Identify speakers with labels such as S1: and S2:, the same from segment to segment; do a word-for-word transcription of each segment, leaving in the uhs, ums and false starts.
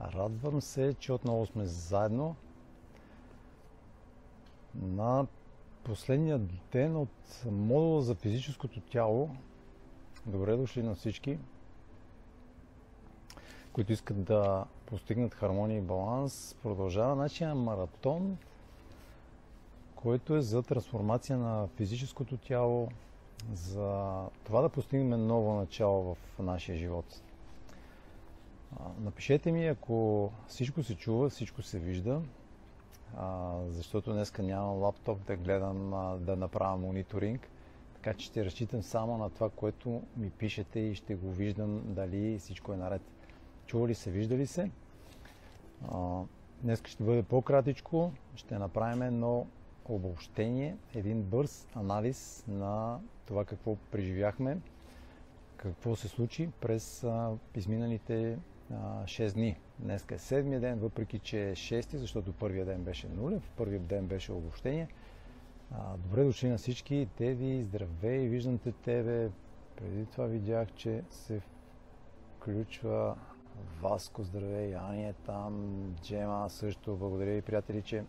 S1: Радвам се, че отново сме заедно на последния ден от модула за физическото тяло. Добре дошли на всички, които искат да постигнат хармония и баланс. Продължава нашия маратон, който е за трансформация на физическото тяло, за това да постигнем ново начало в нашия живот. Напишете ми, ако всичко се чува, всичко се вижда, защото днеска нямам лаптоп да гледам, да направя мониторинг, така че ще разчитам само на това, което ми пишете и ще го виждам дали всичко е наред. Чува ли се, вижда ли се? Днеска ще бъде по-кратичко, ще направим едно обобщение, един бърз анализ на това какво преживяхме, какво се случи през изминалите шест дни. Днеска е седмия ден, въпреки че е шести, защото първият ден беше нулев, първият ден беше обобщение. Добре дошли на всички. Теди, здравей, виждам те тебе. Преди това видях, че се включва Васко, здравей, Ани е там, Джема също. Благодаря ви, приятели, че,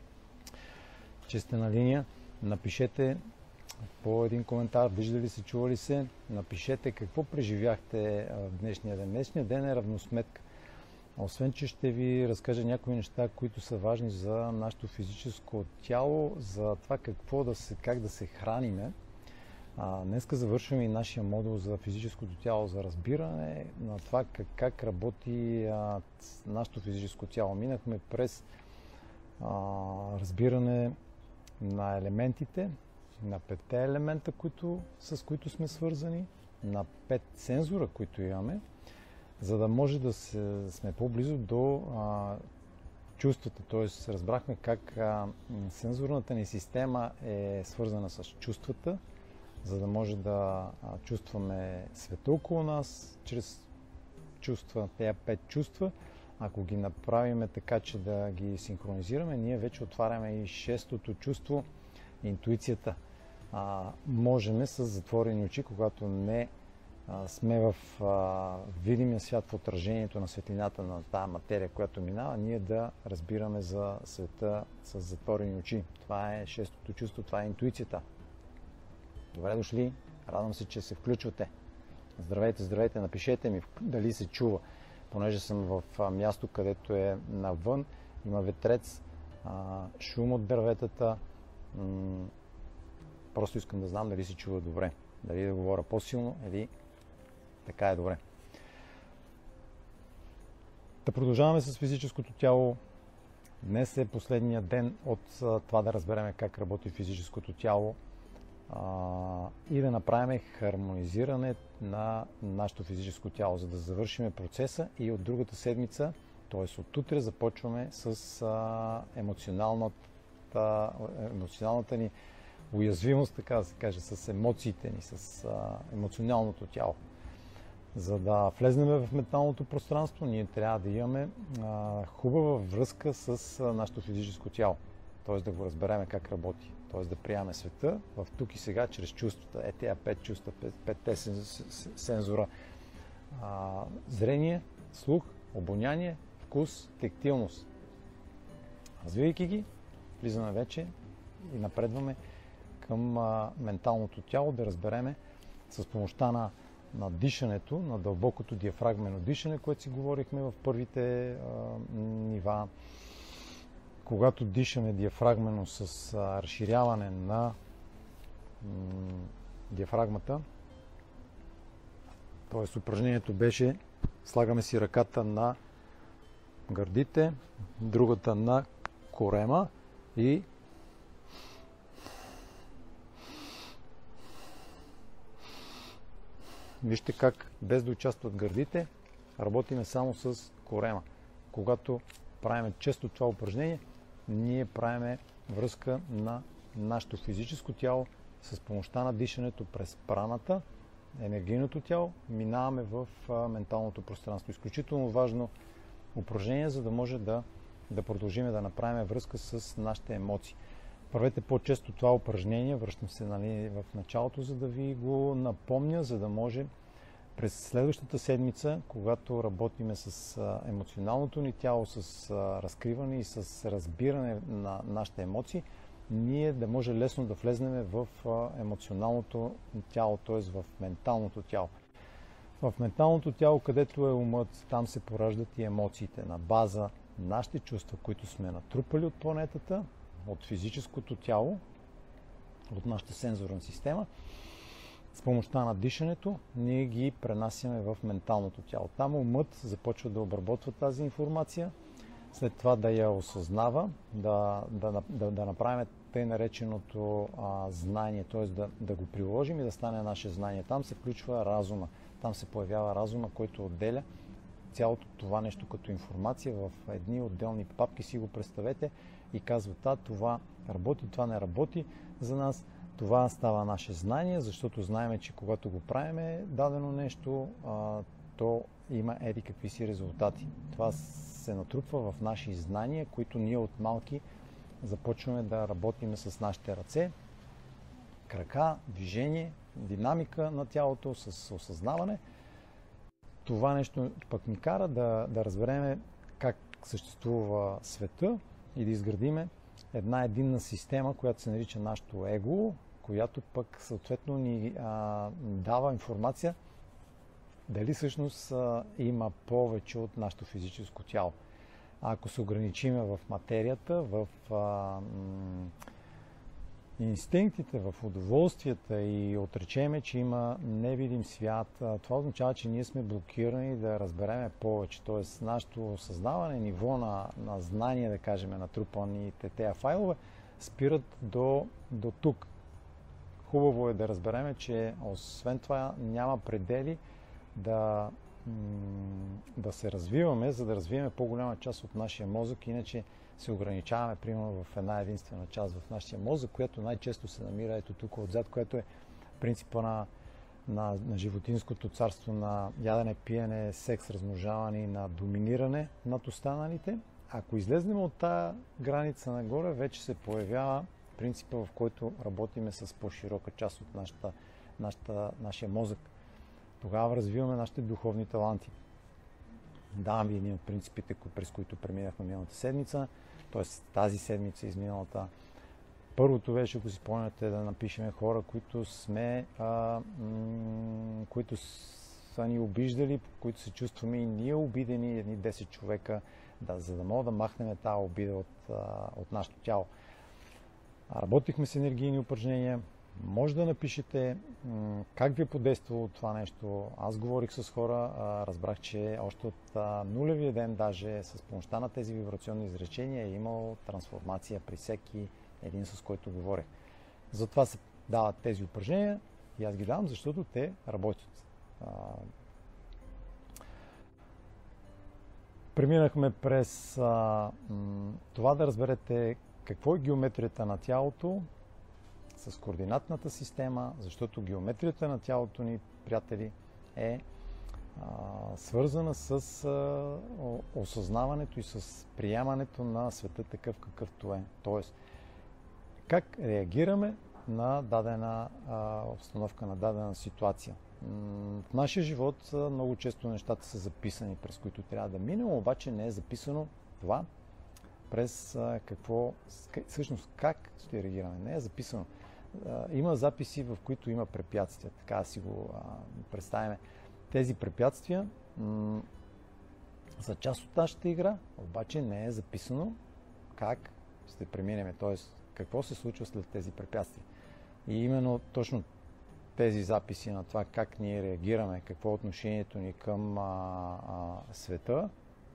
S1: че сте на линия. Напишете по един коментар, вижда ли се, чува ли се. Напишете какво преживяхте в днешния ден. Днешния ден е равносметка. Освен, че ще ви разкажа някои неща, които са важни за нашето физическо тяло, за това какво да се, как да се храниме. А, днеска завършваме и нашия модул за физическото тяло, за разбиране на това как, как работи а, нашето физическо тяло. Минахме през а, разбиране на елементите, на петте елемента, които, с които сме свързани, на пет сензора, които имаме, за да може да се, сме по-близо до а, чувствата. Т.е. разбрахме как а, сензорната ни система е свързана с чувствата, за да може да а, чувстваме света около нас, чрез чувства, тези пет чувства. Ако ги направим така, че да ги синхронизираме, ние вече отваряме и шестото чувство, интуицията. А, можем с затворени очи, когато не а, сме в а, видимия свят, в отражението на светлината на тази материя, която минава, ние да разбираме за света с затворени очи. Това е шестото чувство, това е интуицията. Добре дошли, радвам се, че се включвате. Здравейте, здравейте, напишете ми дали се чува, понеже съм в а, място, където е навън, има ветрец, а, шум от дърветата. М- Просто искам да знам дали се чува добре, дали да говоря по-силно или така е добре. Да продължаваме с физическото тяло. Днес е последния ден от това да разберем как работи физическото тяло а, и да направим хармонизиране на нашето физическо тяло, за да завършим процеса и от другата седмица, т.е. от утре, започваме с а, емоционалната, емоционалната ни уязвимост, така да се каже, с емоциите ни, с а, емоционалното тяло. За да влезнем в менталното пространство, ние трябва да имаме а, хубава връзка с а, нашето физическо тяло. Т.е. да го разбереме как работи. Т.е. да приемаме света в тук и сега чрез чувствата. Е, тези пет чувства, пет, петте сензора. А, зрение, слух, обоняние, вкус, тактилност. Развивайки ги, влизаме вече и напредваме към а, менталното тяло, да разбереме с помощта на, на дишането, на дълбокото диафрагмено дишане, което си говорихме в първите а, нива. Когато дишаме диафрагмено с а, разширяване на м, диафрагмата, т.е. упражнението беше, слагаме си ръката на гърдите, другата на корема и вижте как, без да участват гърдите, работиме само с корема. Когато правим често това упражнение, ние правим връзка на нашето физическо тяло с помощта на дишането през праната, енергийното тяло, минаваме в а, менталното пространство. Изключително важно упражнение, за да може да, да продължим да направим връзка с нашите емоции. Правете по-често това упражнение, връщам се, нали, в началото, за да ви го напомня, за да може През следващата седмица, когато работиме с емоционалното ни тяло, с разкриване и с разбиране на нашите емоции, ние да може лесно да влезнем в емоционалното тяло, т.е. в менталното тяло. В менталното тяло, където е умът, там се пораждат и емоциите на база нашите чувства, които сме натрупали от планетата, от физическото тяло, от нашата сензорна система. С помощта на дишането ние ги пренасяме в менталното тяло. Там умът започва да обработва тази информация, след това да я осъзнава, да, да, да, да направим тъй нареченото а, знание, т.е. Да, да го приложим и да стане наше знание. Там се включва разума, там се появява разума, който отделя цялото това нещо като информация в едни отделни папки, си го представете, и казват: а, това работи, това не работи за нас. Това става наше знание, защото знаем, че когато го правиме дадено нещо, а, то има еди какви си резултати. Това се натрупва в наши знания, които ние от малки започваме да работим с нашите ръце, крака, движение, динамика на тялото, с осъзнаване. Това нещо пък ни кара да, да разберем как съществува света и да изградиме една единна система, която се нарича нашето его, която пък съответно ни а, дава информация дали всъщност а, има повече от нашето физическо тяло. А ако се ограничиме в материята, в а, м- инстинктите, в удоволствията и отречеме, че има невидим свят, а, това означава, че ние сме блокирани да разбереме повече. Тоест, нашето осъзнаване, ниво на, на знание, да кажем, натрупаните тези файлове, спират до, до тук. Хубаво е да разбереме, че освен това няма предели да, да се развиваме, за да развиваме по-голяма част от нашия мозък, иначе се ограничаваме, примерно, в една единствена част в нашия мозък, която най-често се намира ето тук отзад, което е принципа на, на, на животинското царство на ядене, пиене, секс, размножаване и на доминиране над останалите. Ако излезнем от тази граница нагоре, вече се появява принципа, в който работиме с по-широка част от нашата, нашата, нашия мозък. Тогава развиваме нашите духовни таланти. Давам ви един от принципите, през които преминахме миналата седмица, т.е. тази седмица изминалата. Първото беше, ако си спомняте, да напишем хора, които сме, а, м- които са ни обиждали, които се чувстваме и ние обидени, едни десет човека, да, за да мога да махнем тази обида от, а, от нашето тяло. Работихме с енергийни упражнения. Може да напишете м- как ви е подействало това нещо. Аз говорих с хора, а, разбрах, че още от а, нулевия ден даже с помощта на тези вибрационни изречения е имал трансформация при всеки един, с който говорех. Затова се дават тези упражнения и аз ги давам, защото те работят. А, преминахме през а, м- това да разберете какво е геометрията на тялото с координатната система, защото геометрията на тялото ни, приятели, е а, свързана с а, осъзнаването и с приемането на света такъв какъвто е. Тоест, как реагираме на дадена а, обстановка, на дадена ситуация. В нашия живот много често нещата са записани, през които трябва да минем, обаче не е записано това през а, какво, всъщност как ще реагираме. Не е записано. А, има записи, в които има препятствия, така да си го а, представяме. Тези препятствия м- са част от нашата игра, обаче не е записано как ще преминем, т.е. какво се случва след тези препятствия. И именно точно тези записи на това как ние реагираме, какво е отношението ни към а, а, света.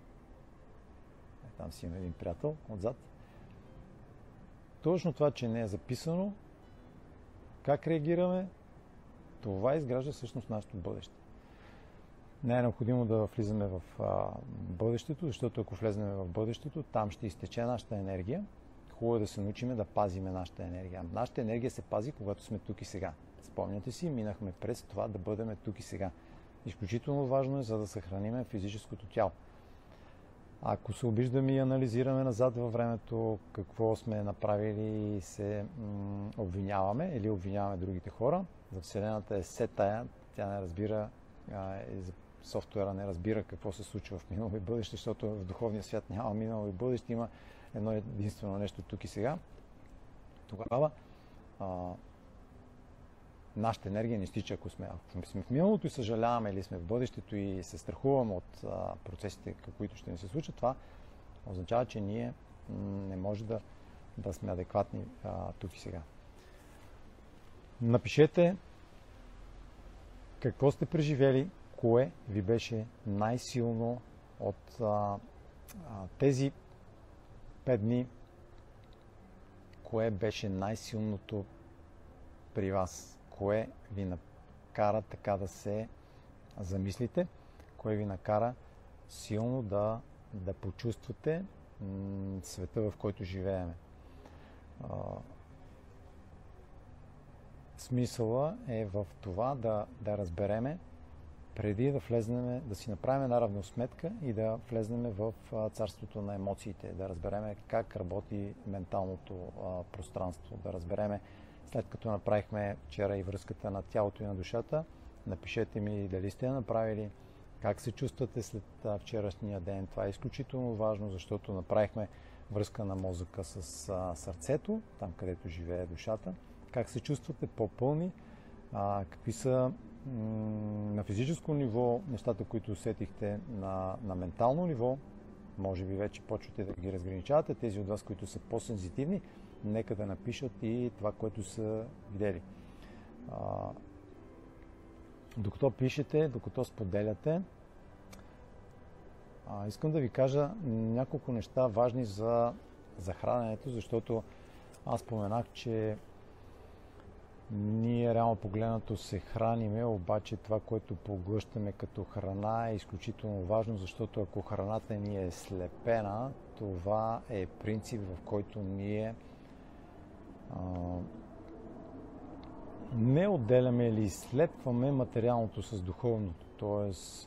S1: Там си има един приятел отзад. Точно това, че не е записано, как реагираме, това изгражда всъщност нашето бъдеще. Не е необходимо да влизаме в а, бъдещето, защото ако влезнем в бъдещето, там ще изтече нашата енергия. Хубаво е да се научим да пазиме нашата енергия. Нашата енергия се пази, когато сме тук и сега. Спомняте си, минахме през това да бъдем тук и сега. Изключително важно е, за да съхраним физическото тяло. Ако се обиждаме и анализираме назад във времето какво сме направили и се м- обвиняваме или обвиняваме другите хора, за Вселената е се тая, тя не разбира а, софтуера не разбира какво се случва в минало и бъдеще, защото в духовния свят няма минало и бъдеще, има едно единствено нещо тук и сега. Тогава а, нашата енергия не стича, ако сме, ако сме в миналото и съжаляваме, или сме в бъдещето и се страхуваме от а, процесите, които ще ни се случат, това означава, че ние не може да, да сме адекватни а, тук и сега. Напишете какво сте преживели, кое ви беше най-силно от а, а, тези пет дни, кое беше най-силното при вас, кое ви накара така да се замислите, кое ви накара силно да, да почувствате м- света, в който живееме. А, смисъла е в това да, да разбереме, преди да влезнем, да си направим една равносметка и да влезнем в царството на емоциите, да разбереме как работи менталното а, пространство, да разбереме, след като направихме вчера и връзката на тялото и на душата, напишете ми дали сте я направили, как се чувствате след а, вчерашния ден. Това е изключително важно, защото направихме връзка на мозъка с а, сърцето, там където живее душата. Как се чувствате по-пълни, а, какви са на физическо ниво нещата, които усетихте, на, на ментално ниво, може би вече почвате да ги разграничавате. Тези от вас, които са по-сензитивни, нека да напишат и това, което са видели. А, докато пишете, докато споделяте, а, искам да ви кажа няколко неща важни за, за храненето, защото аз споменах, че ние реално погледнато се храниме, обаче това, което поглъщаме като храна е изключително важно, защото ако храната ни е слепена, това е принцип, в който ние а, не отделяме или слепваме материалното с духовното, т.е.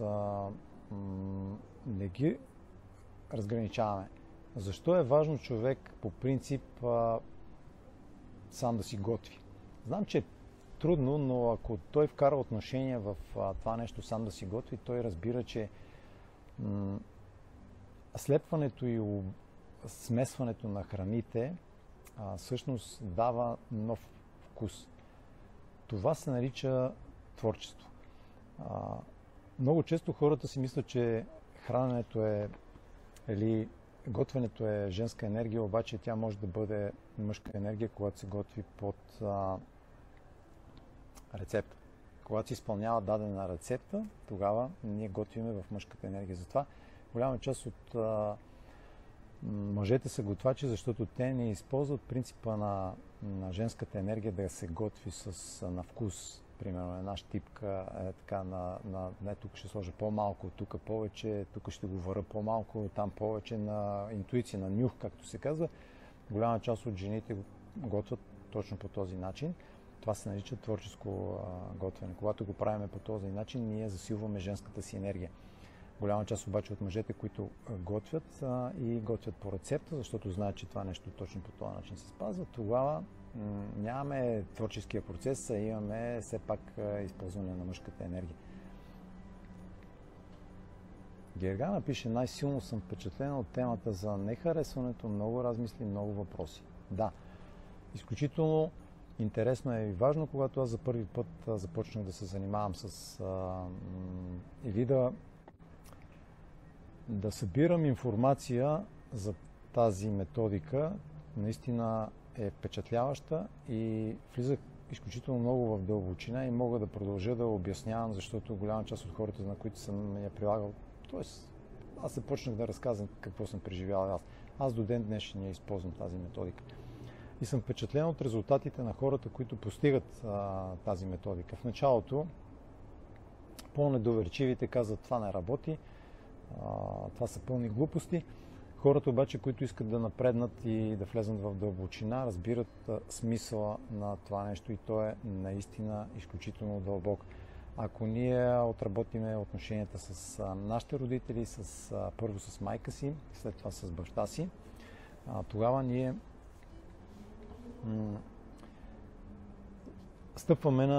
S1: не ги разграничаваме. Защо е важно човек по принцип а, сам да си готви? Знам, че е трудно, но ако той вкара отношение в а, това нещо сам да си готви, той разбира, че м- слепването и у- смесването на храните а, всъщност дава нов вкус. Това се нарича творчество. А, много често хората си мислят, че храненето е или готвенето е женска енергия, обаче тя може да бъде мъжка енергия, когато се готви под а, рецепта. Когато се изпълнява дадена рецепта, тогава ние готвиме в мъжката енергия. Затова голяма част от а, мъжете са готвачи, защото те не използват принципа на, на женската енергия да се готви с, на вкус. Примерно една щипка е така на, на не, тук ще сложа по-малко, тук повече, тук ще го вара по-малко, там повече, на интуиция, на нюх, както се казва. Голяма част от жените готвят точно по този начин. Това се нарича творческо а, готвене. Когато го правим по този начин, ние засилваме женската си енергия. Голяма част обаче от мъжете, които готвят а, и готвят по рецепта, защото знаят, че това нещо точно по този начин се спазва, тогава м- нямаме творческия процес, а имаме все пак а, използване на мъжката енергия. Гергана пише: най-силно съм впечатлена от темата за нехаресването, много размисли, много въпроси. Да, изключително интересно е и важно, когато аз за първи път а, започнах да се занимавам с а, м- или да да събирам информация за тази методика, наистина е впечатляваща и влизах изключително много в дълбочина и мога да продължа да обяснявам, защото голяма част от хората, на които съм я прилагал, т.е. аз започнах да разказвам какво съм преживял аз. Аз до ден днешен я използвам тази методика. И съм впечатлен от резултатите на хората, които постигат а, тази методика. В началото по-недоверчивите казват: това не работи, Uh, това са пълни глупости. Хората обаче, които искат да напреднат и да влезнат в дълбочина, разбират uh, смисъла на това нещо и то е наистина изключително дълбок. Ако ние отработиме отношенията с uh, нашите родители, с, uh, първо с майка си, след това с баща си, uh, тогава ние м- стъпваме на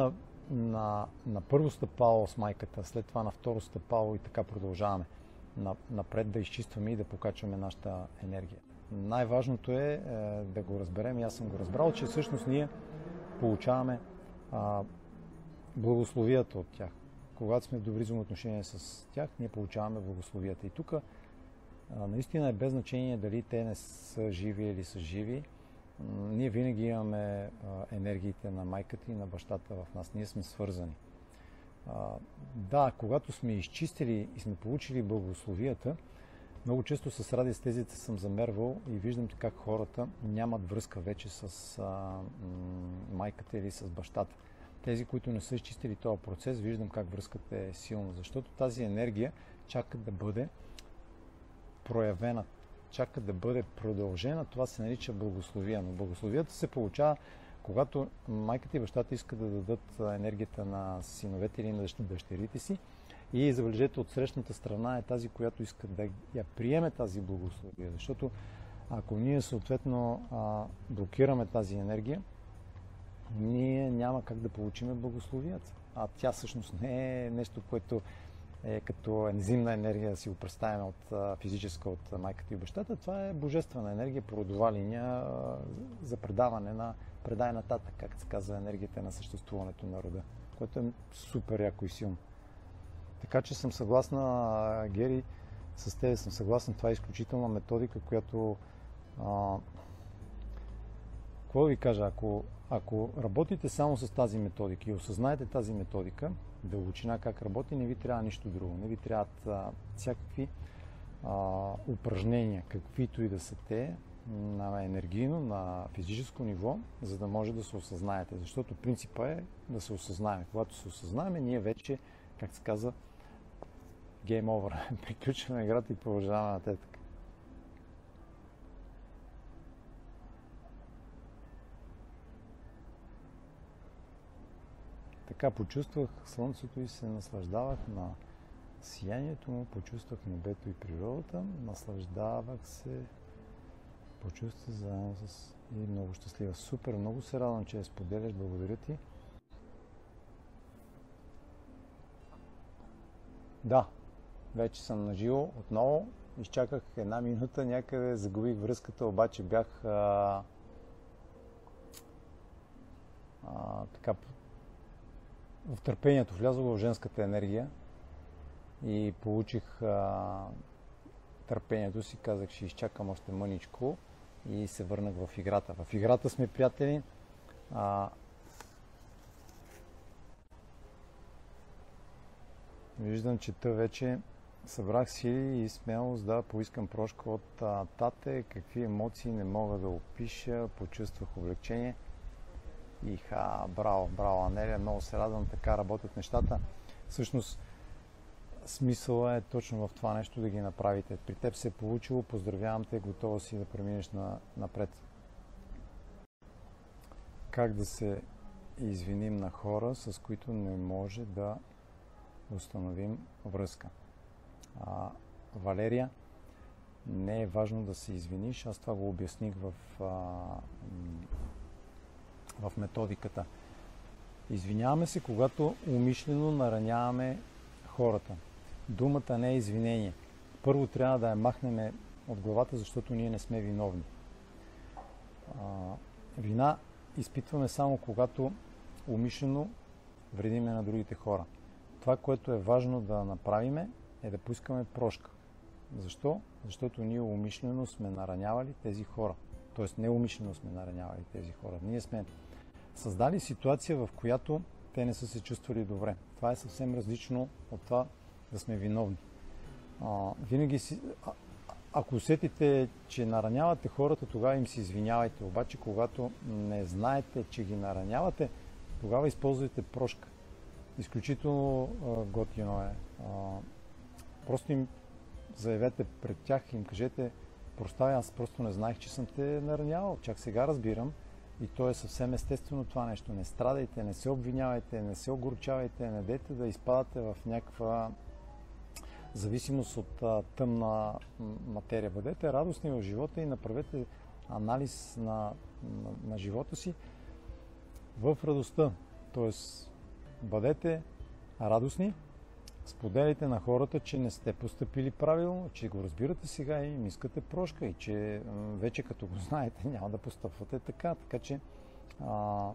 S1: на, на първо стъпало с майката, след това на второ стъпало и така продължаваме напред да изчистваме и да покачваме нашата енергия. Най-важното е, е да го разберем, и аз съм го разбрал, че всъщност ние получаваме а, благословията от тях. Когато сме в добри взаимоотношения с тях, ние получаваме благословията. И тук наистина е без значение дали те не са живи или са живи. Ние винаги имаме а, енергиите на майката и на бащата в нас. Ние сме свързани. А, да, когато сме изчистили и сме получили благословията, много често с радиестезията съм замервал и виждам как хората нямат връзка вече с а, м- майката или с бащата. Тези, които не са изчистили този процес, виждам как връзката е силна, защото тази енергия чака да бъде проявена, чака да бъде продължена. Това се нарича благословия. Но благословията се получава, когато майката и бащата искат да дадат енергията на синовете или на дъщерите си. И забележете, от срещната страна е тази, която иска да я приеме тази благословия. Защото ако ние съответно блокираме тази енергия, ние няма как да получим благословията. А тя всъщност не е нещо, което е като ензимна енергия, да си го представим от физическа от майката и бащата. Това е божествена енергия, породова линия за предаване на предай нататък, както се казва, енергията на съществуването на рода, което е супер яко и силно. Така че съм съгласна, Гери, с теб съм съгласен. Това е изключителна методика, която а, какво да ви кажа, ако, ако работите само с тази методика и осъзнаете тази методика, дълбочина как работи, не ви трябва нищо друго. Не ви трябват а, всякакви а, упражнения, каквито и да са те, на енергийно, на физическо ниво, за да може да се осъзнаете. Защото принципът е да се осъзнаем. Когато се осъзнаем, ние вече, как се казва, game over. Приключваме играта и продължаваме нататък. Така почувствах слънцето и се наслаждавах на сиянието му, почувствах небето и природата, наслаждавах се, почувствах заедно с и много щастлива. Супер, много се радвам, че я споделяш, благодаря ти. Да, вече съм наживо отново, изчаках една минута, някъде загубих връзката, обаче бях а, а, така в търпението, влязох в женската енергия и получих а, търпението си, казах, ще изчакам още мъничко и се върнах в играта. В играта сме, приятели. А, виждам, че тъ вече събрах сили и смелост да поискам прошка от а, тате. Какви емоции не мога да опиша, почувствах облегчение. И ха, браво, браво, Анелия, много се радвам, така работят нещата. Всъщност, смисълът е точно в това нещо да ги направите. При теб се е получило, поздравявам те, готова си да преминеш на, напред. Как да се извиним на хора, с които не може да установим връзка? А, Валерия, не е важно да се извиниш, аз това го обясних в... А, в методиката. Извиняваме се, когато умишлено нараняваме хората. Думата не е извинение. Първо трябва да я махнем от главата, защото ние не сме виновни. А, вина изпитваме само когато умишлено вредиме на другите хора. Това, което е важно да направим, е да поискаме прошка. Защо? Защото ние умишлено сме наранявали тези хора. Тоест неумишлено сме наранявали тези хора. Ние сме създали ситуация, в която те не са се чувствали добре. Това е съвсем различно от това да сме виновни. А, винаги си... А, ако усетите, че наранявате хората, тогава им се извинявайте. Обаче, когато не знаете, че ги наранявате, тогава използвайте прошка. Изключително а, готино е. А, просто им заявете пред тях, им кажете: простай, аз просто не знаех, че съм те наранявал. Чак сега разбирам. И то е съвсем естествено това нещо. Не страдайте, не се обвинявайте, не се огорчавайте, не дейте да изпадате в някаква зависимост от а, тъмна материя. Бъдете радостни в живота и направете анализ на, на, на живота си в радостта. Тоест, бъдете радостни, споделите на хората, че не сте постъпили правилно, че го разбирате сега и им искате прошка и че вече като го знаете няма да постъпвате така. Така че а,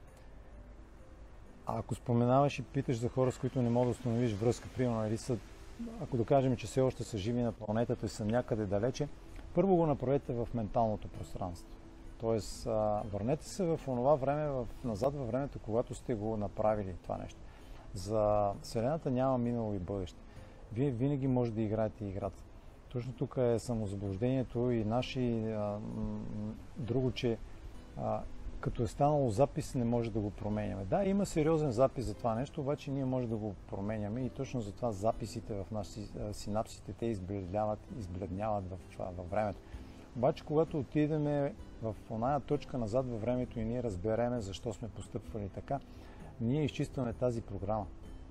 S1: ако споменаваш и питаш за хора, с които не мога да установиш връзка, примерно, или са, ако докажем, че все още са живи на планетата и са някъде далече, първо го направете в менталното пространство. Тоест, а, върнете се в онова време, в, назад във времето, когато сте го направили това нещо. За Вселената няма минало и бъдеще. Вие винаги може да играете играта. Точно тук е самозаблуждението и наши а, друго, че а, като е станало запис, не може да го променяме. Да, има сериозен запис за това нещо, обаче ние може да го променяме и точно затова записите в наши синапсите, те избледняват, избледняват в, във времето. Обаче, когато отидеме в оная точка назад във времето и ние разбереме защо сме постъпвали така, ние изчистваме тази програма.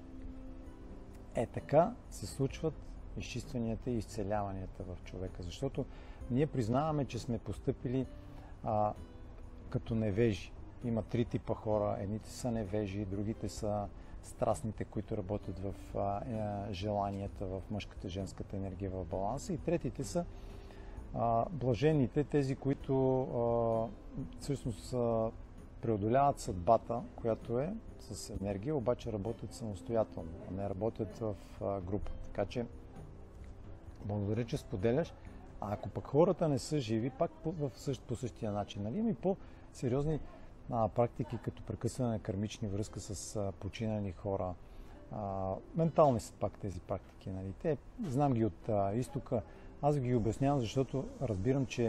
S1: Е, така се случват изчистванията и изцеляванията в човека, защото ние признаваме, че сме постъпили а, като невежи. Има три типа хора. Едните са невежи, другите са страстните, които работят в а, е, желанията, в мъжката, женската енергия, в баланса. И третите са а, блажените, тези, които а, всъщност а, преодоляват съдбата, която е с енергия, обаче работят самостоятелно, а не работят в а, група. Така че, благодаря, че споделяш. А ако пък хората не са живи, пак по, в същ, по същия начин. Нали? Има и по-сериозни а, практики, като прекъсване на кармични връзка с а, починали хора. А, ментални са пак тези практики. Нали? Те, знам ги от а, изтока. Аз ги обяснявам, защото разбирам, че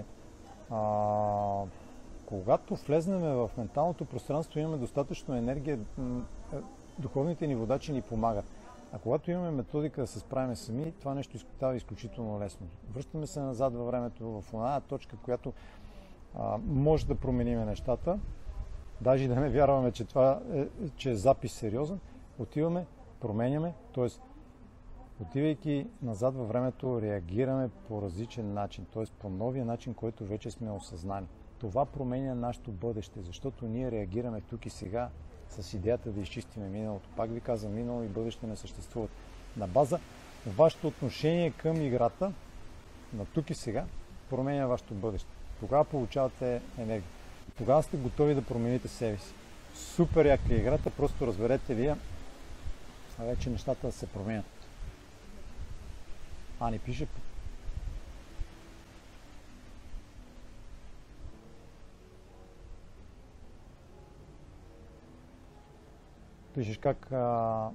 S1: а, когато влезнем в менталното пространство, имаме достатъчно енергия, духовните ни водачи ни помагат. А когато имаме методика да се справим сами, това нещо става изключително лесно. Връщаме се назад във времето, в оная точка, която а, може да променим нещата. Даже и да не вярваме, че това е, че е запис сериозен, отиваме, променяме, т.е. отивайки назад във времето, реагираме по различен начин, т.е. по новия начин, който вече сме осъзнали. Това променя нашето бъдеще, защото ние реагираме тук и сега с идеята да изчистиме миналото. Пак ви казвам, минало и бъдеще не съществуват. На база вашето отношение към играта, на тук и сега, променя вашето бъдеще. Тогава получавате енергия. Тогава сте готови да промените себе си. Супер яка е играта, просто разберете вие, а вече нещата се променят. Ани пише... Пишеш как а,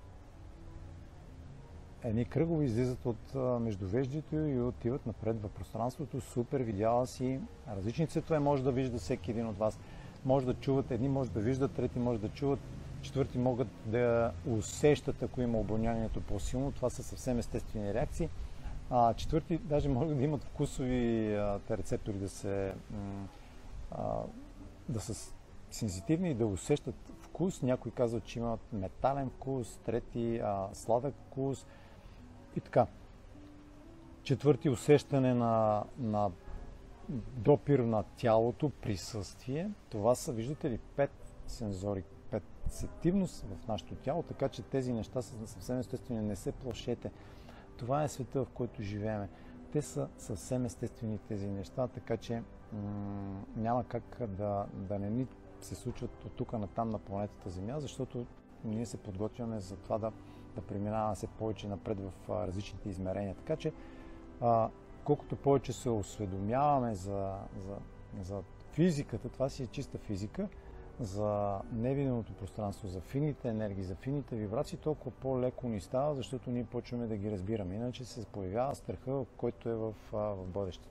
S1: едни кръгове излизат от а, междувеждието и отиват напред в пространството. Супер, видяла си различни цветове, може да вижда всеки един от вас. Може да чуват, едни може да виждат, трети може да чуват, четвърти могат да усещат, ако има обонянието по-силно. Това са съвсем естествени реакции. А, четвърти даже могат да имат вкусови а, рецептори да се а, да са сензитивни и да усещат вкус. Някои казват, че имат метален вкус, трети а, сладък вкус и така. Четвърти усещане на, на допир на тялото, присъствие. Това са, виждате ли, пет сензори, пет сетивност в нашето тяло, така че тези неща са съвсем естествени. Не се плашете. Това е света, в който живеем. Те са съвсем естествени тези неща, така че м- няма как да, да не ни се случват от тук на там на планетата Земя, защото ние се подготвяме за това да, да преминаваме се повече напред в а, различните измерения. Така че, а, колкото повече се осведомяваме за, за, за физиката, това си е чиста физика, за невидимото пространство, за финните енергии, за финните вибрации, толкова по-леко ни става, защото ние почваме да ги разбираме. Иначе се появява страха, който е в, а, в бъдещето.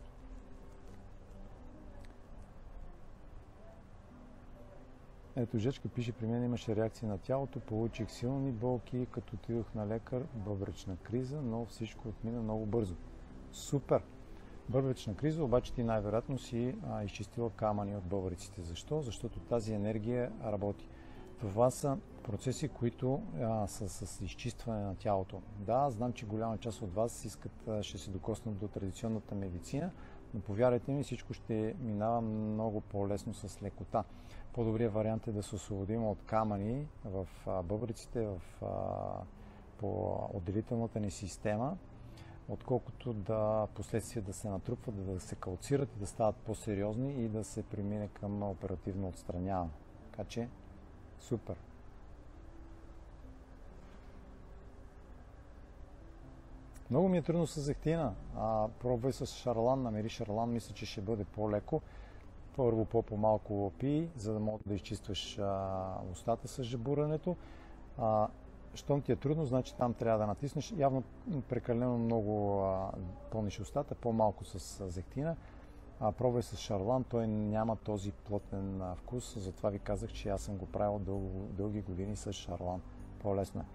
S1: Ето, Жечка пише, при мен имаше реакция на тялото, получих силни болки, като отидох на лекар, бъбречна криза, но всичко отмина много бързо. Супер! Бъбречна криза, обаче ти най-вероятно си а, изчистила камъни от бъбреците. Защо? Защото тази енергия работи. Това са процеси, които а, са с изчистване на тялото. Да, знам, че голяма част от вас искат, а, ще се докоснат до традиционната медицина, Но повярвайте ми, всичко ще минава много по-лесно с лекота. По-добрият вариант е да се освободим от камъни в бъбриците, в, по отделителната ни система, отколкото да последствие да се натрупват, да се калцират и да стават по-сериозни и да се премине към оперативно отстраняване. Така че, супер! Много ми е трудно с зехтина. А, пробвай с шарлан, намери шарлан, мисля, че ще бъде по-леко. Първо по-малко пий, за да мога да изчистваш а, устата с жабурането. А, щом ти е трудно, значи там трябва да натиснеш. Явно прекалено много а, пълниш устата, по-малко с а, зехтина. А, пробвай с шарлан, той няма този плътен а, вкус, затова ви казах, че аз съм го правил дъл, дълги години с шарлан. По-лесно е.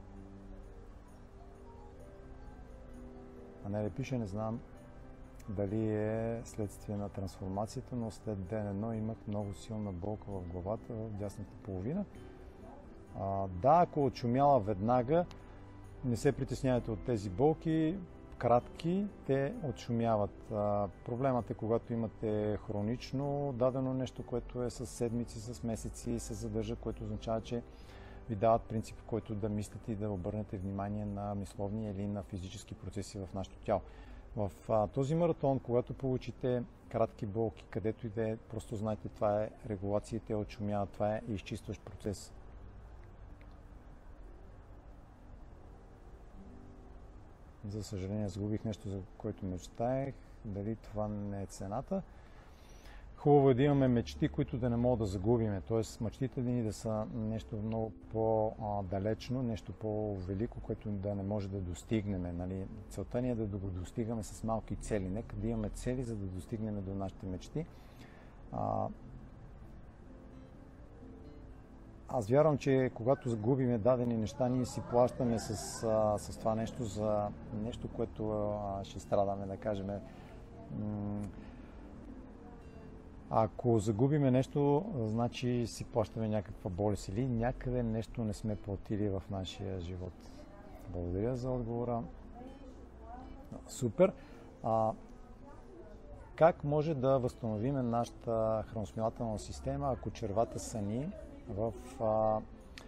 S1: А не ли пише, не знам дали е следствие на трансформацията, но след ден едно имах много силна болка в главата, в дясната половина. А, да, ако отшумяла веднага, не се притеснявайте от тези болки, кратки, те отшумяват. А, проблемът е, когато имате хронично дадено нещо, което е с седмици, с месеци и се задържа, което означава, че ви дават принцип, който да мислите и да обърнете внимание на мисловни или на физически процеси в нашето тяло. В а, този маратон, когато получите кратки болки, където и да е, просто знайте, това е регулация, те отшумяват, това е изчистващ процес. За съжаление, загубих нещо, за което мечтаех. Дали това не е цената? Хубаво е да имаме мечти, които да не могат да загубиме. Тоест, мечтите ни да са нещо много по-далечно, нещо по-велико, което да не може да достигнем. Нали? Целта ни е да го достигаме с малки цели. Нека да имаме цели, за да достигнем до нашите мечти. А... Аз вярвам, че когато загубиме дадени неща, ние си плащаме с, а, с това нещо за нещо, което а, ще страдаме, да кажем. М- Ако загубиме нещо, значи си плащаме някаква болест или някъде нещо не сме платили в нашия живот. Благодаря за отговора. Супер! А, как може да възстановим нашата храносмилателна система, ако червата са ни в а,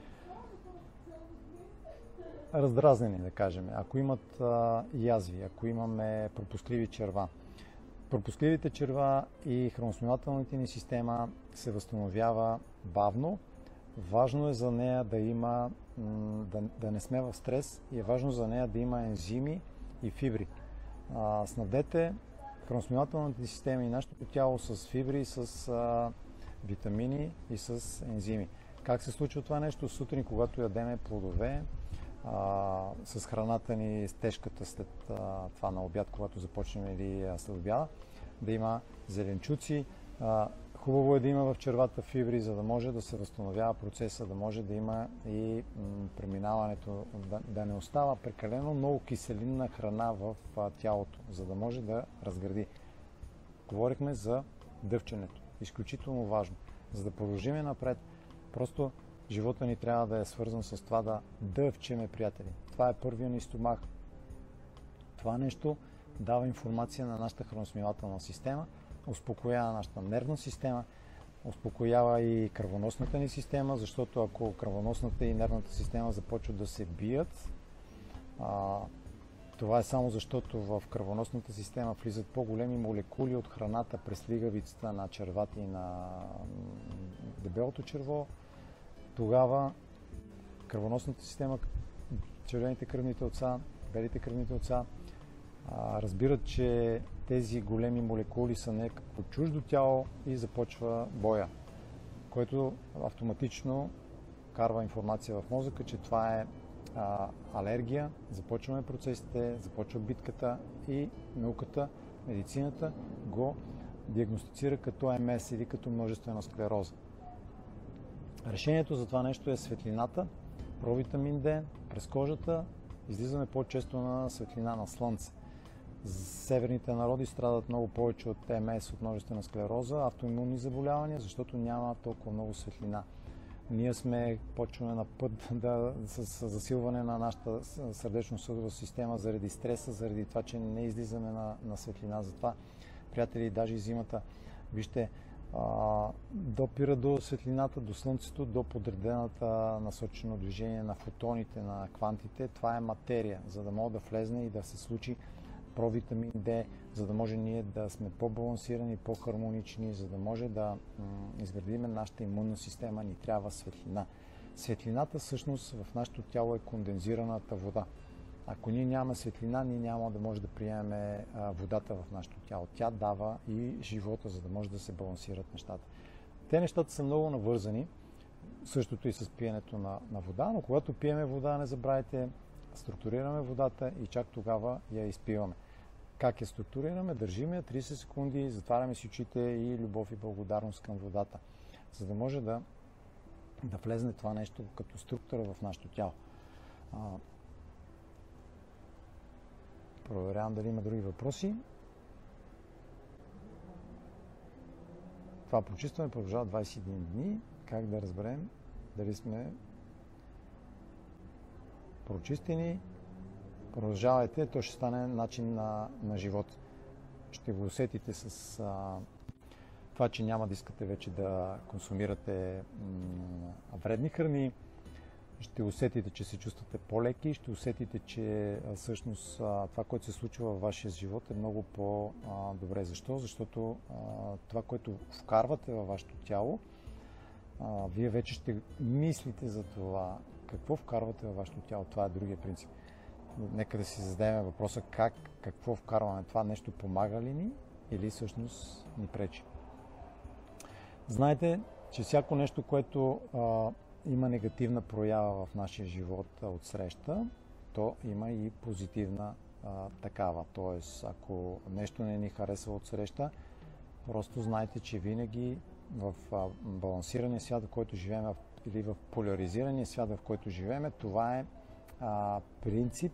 S1: раздразнени, да кажем, ако имат а, язви, ако имаме пропускливи черва? Пропускливите черва и храносмилателната ни система се възстановява бавно. Важно е за нея да има, да, да не сме в стрес и е важно за нея да има ензими и фибри. А, снабдете храносмилателната система и нашето тяло с фибри, с а, витамини и с ензими. Как се случва това нещо? Сутрин, когато ядеме плодове, а, с храната ни, с тежката след а, това на обяд, когато започнем или а, след обяда, да има зеленчуци. А, хубаво е да има в червата фибри, за да може да се възстановява процеса, да може да има и м, преминаването, да, да не остава прекалено много киселинна храна в а, тялото, за да може да разгради. Говорихме за дъвченето. Изключително важно. За да продължим напред, просто живота ни трябва да е свързан с това да дъвчеме, приятели. Това е първият ни стомах. Това нещо дава информация на нашата храносмилателна система, успокоява нашата нервна система, успокоява и кръвоносната ни система, защото ако кръвоносната и нервната система започват да се бият, а, това е само защото в кръвоносната система влизат по-големи молекули от храната през лигавицата на червата и на дебелото черво. Тогава кръвоносната система, червените кръвни телца, белите кръвни телца, разбират, че тези големи молекули са някакво чуждо тяло и започва боя, който автоматично карва информация в мозъка, че това е а, алергия, започваме процесите, започва битката и науката, медицината го диагностицира като Ем Ес или като множествена склероза. Решението за това нещо е светлината, провитамин Д, през кожата, излизаме по-често на светлина на слънце. Северните народи страдат много повече от Ем Ес, от множествена склероза, автоимунни заболявания, защото няма толкова много светлина. Ние сме почваме на път да, с, с засилване на нашата сърдечно-съдова система заради стреса, заради това, че не излизаме на, на светлина. Затова приятели, даже и зимата. Вижте, а, допира до светлината, до слънцето, до подредената насочено движение на фотоните, на квантите. Това е материя, за да може да влезне и да се случи провитамин Д, за да може ние да сме по-балансирани, по-хармонични, за да може да м- изградиме нашата имунна система, ни трябва светлина. Светлината всъщност в нашето тяло е кондензираната вода. Ако ние нямаме светлина, ние няма да може да приемем водата в нашето тяло. Тя дава и живота, за да може да се балансират нещата. Те нещата са много навързани, същото и с пиенето на, на вода, но когато пиеме вода, не забравяйте, структурираме водата и чак тогава я изпиваме. Как я структурираме? Държим я трийсет секунди, затваряме си очите и любов и благодарност към водата, за да може да, да влезне това нещо като структура в нашето тяло. Проверявам дали има други въпроси. Това почистване продължава двайсет и един дни. Как да разберем дали сме прочистени? Продължавайте, то ще стане начин на, на живот. Ще го усетите с а, това, че няма да искате вече да консумирате м, вредни храни. Ще усетите, че се чувствате по-леки, ще усетите, че а, всъщност а, това, което се случва във вашия живот е много по-добре. Защо? Защото а, това, което вкарвате във вашето тяло, а, вие вече ще мислите за това, какво вкарвате във вашето тяло. Това е другия принцип. Нека да си зададем въпроса как, какво вкарваме. Това нещо помага ли ни или всъщност ни пречи. Знаете, че всяко нещо, което а, има негативна проява в нашия живот от среща, то има и позитивна а, такава. Тоест, ако нещо не ни харесва от среща, просто знайте, че винаги в а, балансирания свят, в който живеем, или в поляризирания свят, в който живеем, това е а, принцип,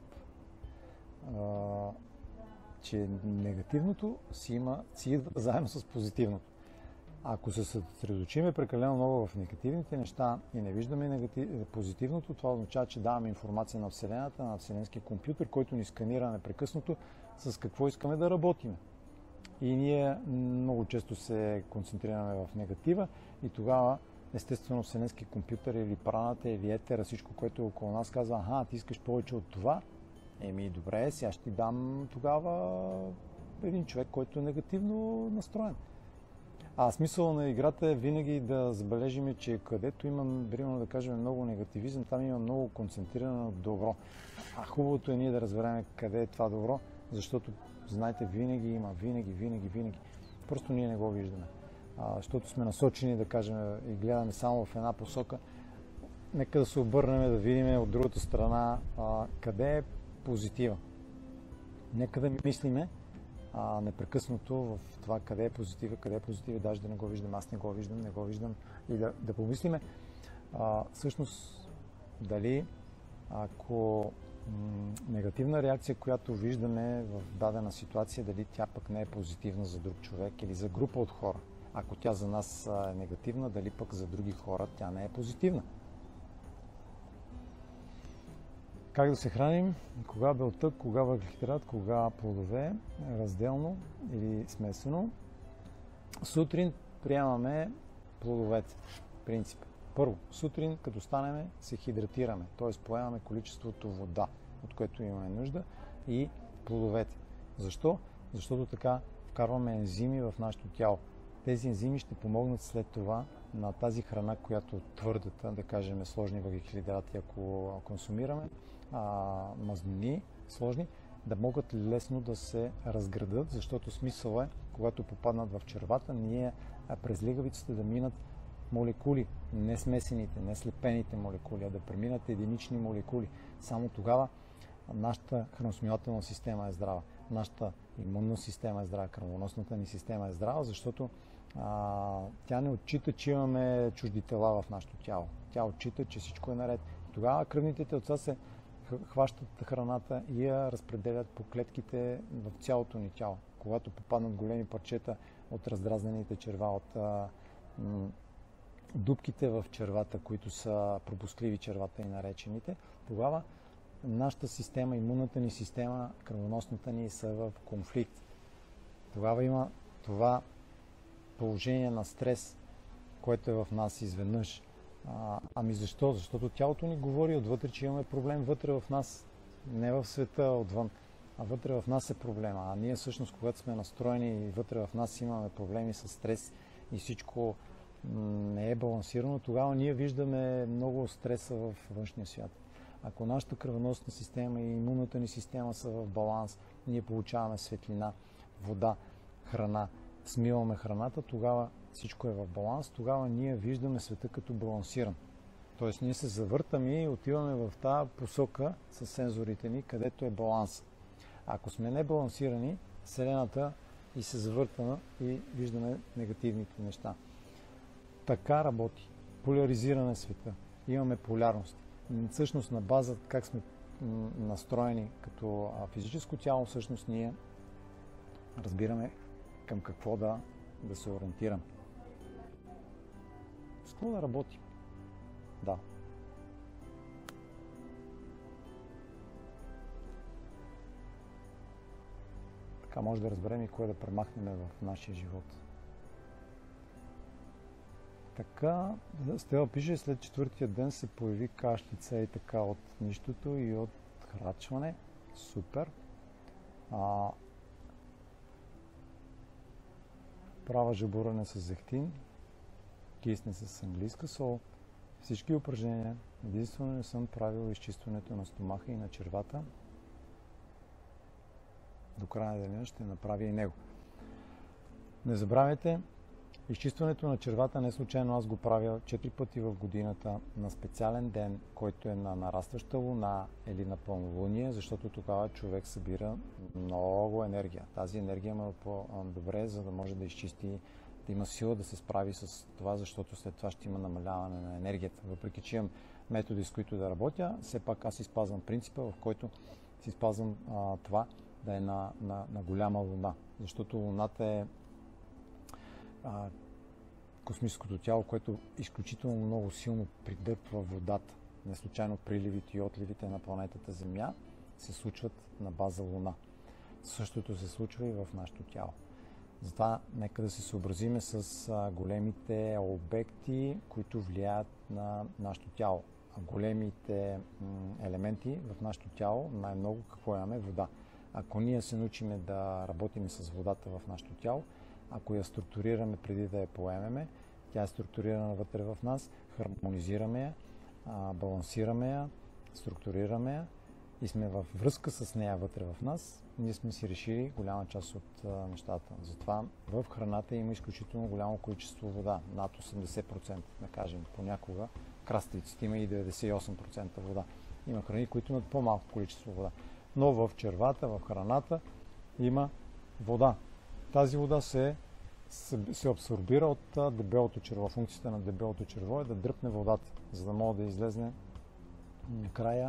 S1: а, че негативното си има, си идва заедно с позитивното. Ако се съсредоточиме прекалено много в негативните неща и не виждаме негатив... позитивното, това означава, че даваме информация на Вселената, на Вселенския компютър, който ни сканира непрекъснато с какво искаме да работим. И ние много често се концентрираме в негатива и тогава естествено Вселенски компютър или праната или етера, всичко, което е около нас, казва: аха, ти искаш повече от това? Еми, добре, сега ще ти дам тогава един човек, който е негативно настроен. А смисъл на играта е винаги да забележим, че където има, примерно да кажем, много негативизъм, там има много концентрирано добро. А хубавото е ние да разберем къде е това добро, защото, знаете, винаги има, винаги, винаги, винаги. Просто ние не го виждаме. А, защото сме насочени, да кажем, и гледаме само в една посока. Нека да се обърнем, да видим от другата страна а, къде е позитива. Нека да мислиме а, непрекъснато в това къде е позитива, къде е позитива, даже да не го виждам, аз не го виждам, не го виждам. И да, да помислиме а, всъщност дали ако м- негативна реакция, която виждаме в дадена ситуация, дали тя пък не е позитивна за друг човек или за група от хора. Ако тя за нас е негативна, дали пък за други хора тя не е позитивна. Как да се храним? Кога белтък, кога въглехидрат, кога плодове, разделно или смесено. Сутрин приемаме плодовете. Принцип. Първо, сутрин като станем се хидратираме, т.е. поемаме количеството вода, от което имаме нужда, и плодовете. Защо? Защото така вкарваме ензими в нашето тяло. Тези ензими ще помогнат след това на тази храна, която твърдата, да кажем сложни въглехидрати, ако консумираме, а, мазнини сложни, да могат лесно да се разградат, защото смисъл е, когато попаднат в червата, ние през лигавицата да минат молекули, не смесените, не слепените молекули, а да преминат единични молекули. Само тогава нашата храносмилателна система е здрава, нашата имунна система е здрава, кръвоносната ни система е здрава, защото а, тя не отчита, че имаме чужди тела в нашето тяло. Тя отчита, че всичко е наред. Тогава кръвните телца се хващат храната и я разпределят по клетките в цялото ни тяло. Когато попаднат големи парчета от раздразнените черва, от а, м- дупките в червата, които са пропускливи червата и наречените, тогава нашата система, имунната ни система, кръвоносната ни са в конфликт. Тогава има това положение на стрес, което е в нас изведнъж. А, ами защо? Защото тялото ни говори отвътре, че имаме проблем вътре в нас, не в света отвън, а вътре в нас е проблема. А ние всъщност, когато сме настроени и вътре в нас имаме проблеми с стрес и всичко не е балансирано, тогава ние виждаме много стреса в външния свят. Ако нашата кръвоносна система и имунната ни система са в баланс, ние получаваме светлина, вода, храна, смиваме храната, тогава всичко е в баланс, тогава ние виждаме света като балансиран. Тоест ние се завъртаме и отиваме в тази посока с сензорите ни, където е баланс. Ако сме небалансирани, Вселената и се завъртаме и виждаме негативните неща. Така работи. Поляризиране света. Имаме полярност. Всъщност на база как сме настроени като физическо тяло, всъщност ние разбираме към какво да, да се ориентираме. С какво да работи? Да. Така може да разберем и кое да премахнем в нашия живот. Така, Стела пише, след четвъртия ден се появи кашлица и така от нищото и от храчване. Супер. А, права жабуране с зехтин, кисне с английска сол. Всички упражнения. Единствено не съм правил изчистването на стомаха и на червата. До края на деня ще направя и него. Не забравяйте, изчистването на червата не случайно аз го правя четири пъти в годината на специален ден, който е на нарастваща луна или на пълнолуние, защото тогава човек събира много енергия. Тази енергия е по-добре, за да може да изчисти, да има сила да се справи с това, защото след това ще има намаляване на енергията. Въпреки че имам методи, с които да работя, все пак аз изпазвам принципа, в който си спазвам а, това да е на, на, на голяма луна. Защото луната е а, космическото тяло, което изключително много силно придърпва водата. Не случайно приливите и отливите на планетата Земя се случват на база луна. Същото се случва и в нашето тяло. Затова нека да се съобразиме с а, големите обекти, които влияят на нашето тяло. А големите м, елементи в нашето тяло, най-много какво имаме? Вода. Ако ние се научиме да работим с водата в нашето тяло, ако я структурираме преди да я поемеме, тя е структурирана вътре в нас, хармонизираме я, а, балансираме я, структурираме я и сме във връзка с нея вътре в нас, ние сме си решили голяма част от а, нещата. Затова в храната има изключително голямо количество вода, над осемдесет процента, да кажем, понякога. Краставиците има и деветдесет и осем процента вода. Има храни, които имат по-малко количество вода. Но в червата, в храната има вода. Тази вода се, се, се абсорбира от а, дебелото черво. Функцията на дебелото черво е да дръпне водата, за да може да излезне накрая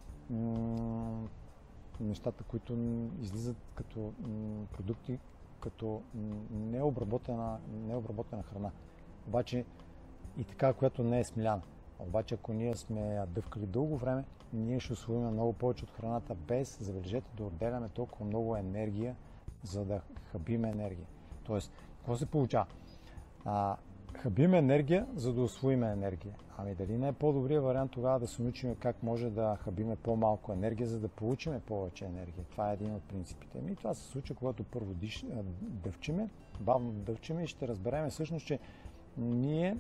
S1: м- нещата, които излизат като м- продукти, като необработена, необработена храна. Обаче и така, която не е смиляна. Обаче, ако ние сме я дъвкали дълго време, ние ще усвоим много повече от храната, без, забележете, да отделяме толкова много енергия, за да хабиме енергия. Тоест, какво се получава? А, хабиме енергия, за да усвоиме енергия. Ами дали не е по-добрият вариант тогава да се научим как може да хабиме по-малко енергия, за да получиме повече енергия? Това е един от принципите. Ами това се случва, когато първо диш, дъвчиме, бавно дъвчиме и ще разберем всъщност, че ние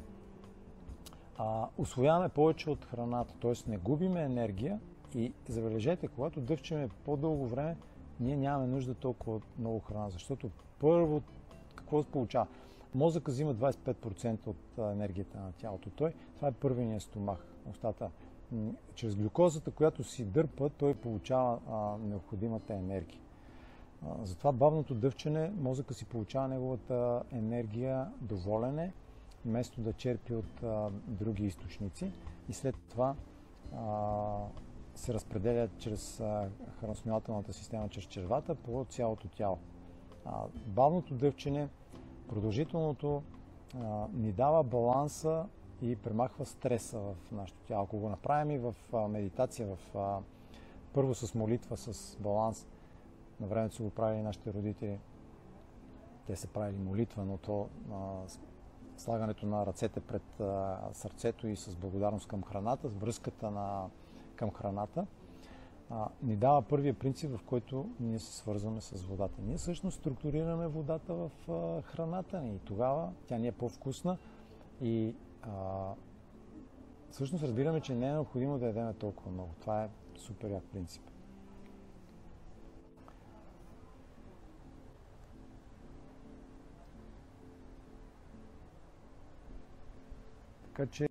S1: а, усвояваме повече от храната, т.е. не губиме енергия и забележете, когато дъвчиме по-дълго време, ние нямаме нужда толкова много храна, защото първо какво се получава? Мозъка взима двадесет и пет процента от енергията на тялото. Той, това е първият стомах, устата. Чрез глюкозата, която си дърпа, той получава а, необходимата енергия. А, затова бавното дъвчене, мозъка си получава неговата енергия доволене, вместо да черпи от а, други източници и след това а, се разпределят чрез храносмилателната система, чрез червата по цялото тяло. А, бавното дъвчене, продължителното а, ни дава баланса и премахва стреса в нашето тяло. Ако го направим и в а, медитация, в, а, първо с молитва, с баланс, на времето са го правили нашите родители, те са правили молитва, но то а, слагането на ръцете пред а, сърцето и с благодарност към храната, връзката на, към храната, а, ни дава първия принцип, в който ние се свързваме с водата. Ние всъщност структурираме водата в а, храната ни и тогава тя ни е по-вкусна и а, всъщност разбираме, че не е необходимо да ядем толкова много. Това е супер як принцип. Така че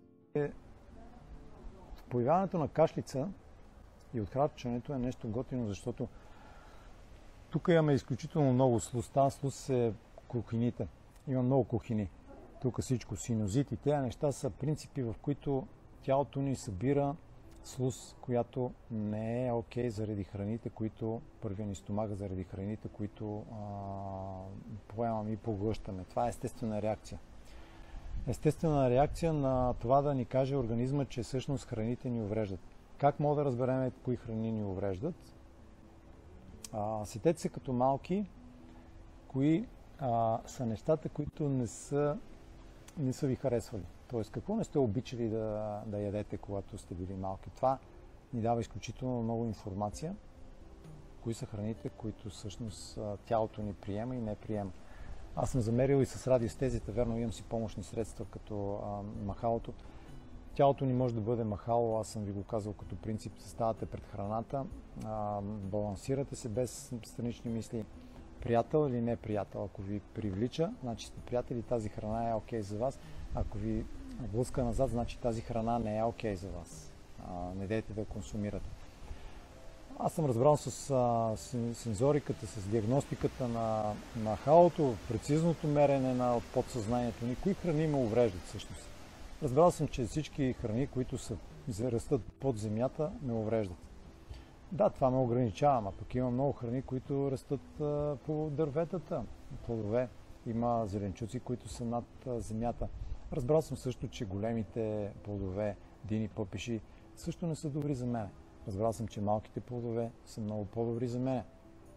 S1: появяването на кашлица и отхрапчването е нещо готино, защото тук имаме изключително много слуз. Тази слуз е кухините. Има много кухини. Тук всичко синузит и тези неща са принципи, в които тялото ни събира слуз, която не е окей заради храните, които първия ни стомага, заради храните, които а, поемаме и поглъщаме. Това е естествена реакция. Естествена реакция на това да ни каже организма, че всъщност храните ни увреждат. Как мога да разберем кои храни ни увреждат? А, сетете се като малки, кои а, са нещата, които не са, не са ви харесвали. Тоест, какво не сте обичали да, да ядете, когато сте били малки. Това ни дава изключително много информация, кои са храните, които всъщност тялото ни приема и не приема. Аз съм замерил и с радиостезията, верно, имам си помощни средства, като а, махалото. Тялото ни може да бъде махало, аз съм ви го казал като принцип, ставате пред храната, а, балансирате се без странични мисли, приятел или не приятел. Ако ви привлича, значи сте приятели, тази храна е окей за вас. Ако ви блъска назад, значи тази храна не е окей за вас. А, не дейте да я консумирате. Аз съм разбрал с а, сензориката, с диагностиката на, на халото, прецизното мерене на подсъзнанието ни, кои храни ме увреждат всъщност. Разбрал съм, че всички храни, които са, растат под земята, ме увреждат. Да, това ме ограничава, а пък има много храни, които растат а, по дърветата, плодове. Има зеленчуци, които са над а, земята. Разбрал съм също, че големите плодове, дини, пъпеши, също не са добри за мен. Разбрал съм, че малките плодове са много по-добри за мен.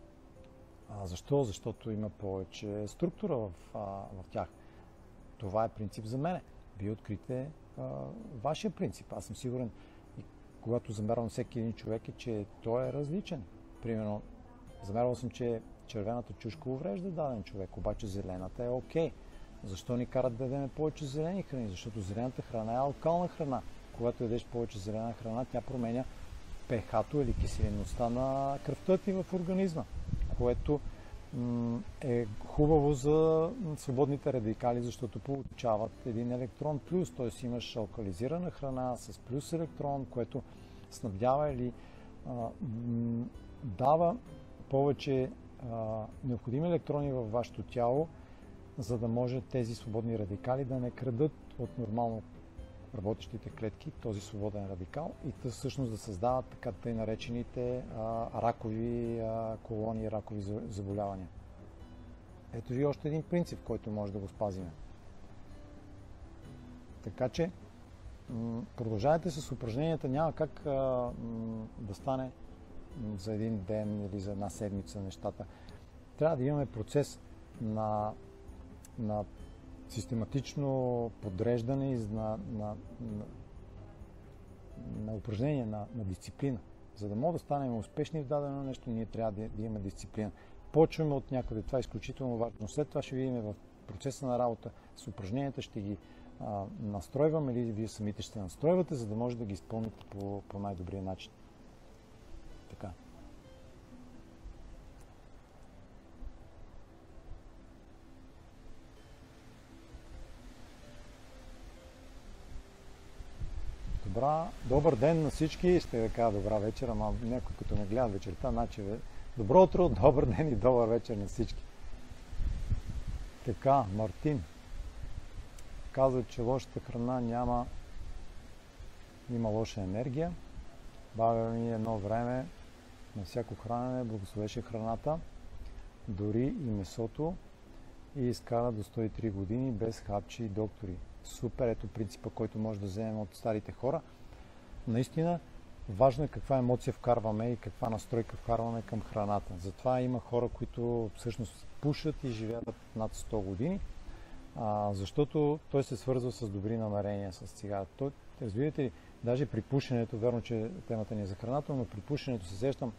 S1: А, защо? Защото има повече структура в, а, в тях. Това е принцип за мен. Вие открите а, вашия принцип. Аз съм сигурен, и когато замервам всеки един човек, е, че той е различен. Примерно, замервал съм, че червената чушка уврежда даден човек, обаче зелената е окей. Защо ни карат да ядем повече зелени храни? Защото зелената храна е алкална храна. Когато ядеш повече зелена храна, тя променя пехато или киселинността на кръвта ти в организма, което м- е хубаво за свободните радикали, защото получават един електрон плюс, т.е. имаш алкализирана храна с плюс електрон, което снабдява или а, м- дава повече а, необходими електрони във вашето тяло, за да може тези свободни радикали да не крадат от нормално работещите клетки, този свободен радикал, и да всъщност да създават така тъй наречените а, ракови а, колонии, ракови заболявания. Ето ви още един принцип, който може да го спазим. Така че м- продължавайте с упражненията, няма как а, м- да стане м- за един ден или за една седмица нещата. Трябва да имаме процес на, на систематично подреждане на, на, на, на упражнение, на, на дисциплина. За да мога да станем успешни в дадено нещо, ние трябва да, да имаме дисциплина. Почваме от някъде, това е изключително важно. След това ще видим в процеса на работа с упражненията, ще ги а, настройваме или вие самите ще настройвате, за да може да ги изпълните по, по най-добрия начин. Така. Добра, добър ден на всички, ще да кажа добра вечер, ама някой като ме гледа вечерта, значи добро утро, добър ден и добър вечер на всички. Така, Мартин каза, че лошата храна няма, има лоша енергия. Баба ми едно време на всяко хранене благословеше храната, дори и месото, и изкара до сто и три години без хапчи и доктори. Супер, ето принципа, който може да вземем от старите хора. Наистина, важно е каква емоция вкарваме и каква настройка вкарваме към храната. Затова има хора, които всъщност пушат и живеят над сто години, а, защото той се свързва с добри намерения с цигарата. Той, разбирате ли, даже при пушенето, верно, че темата ни е за храната, но при пушенето се сещам,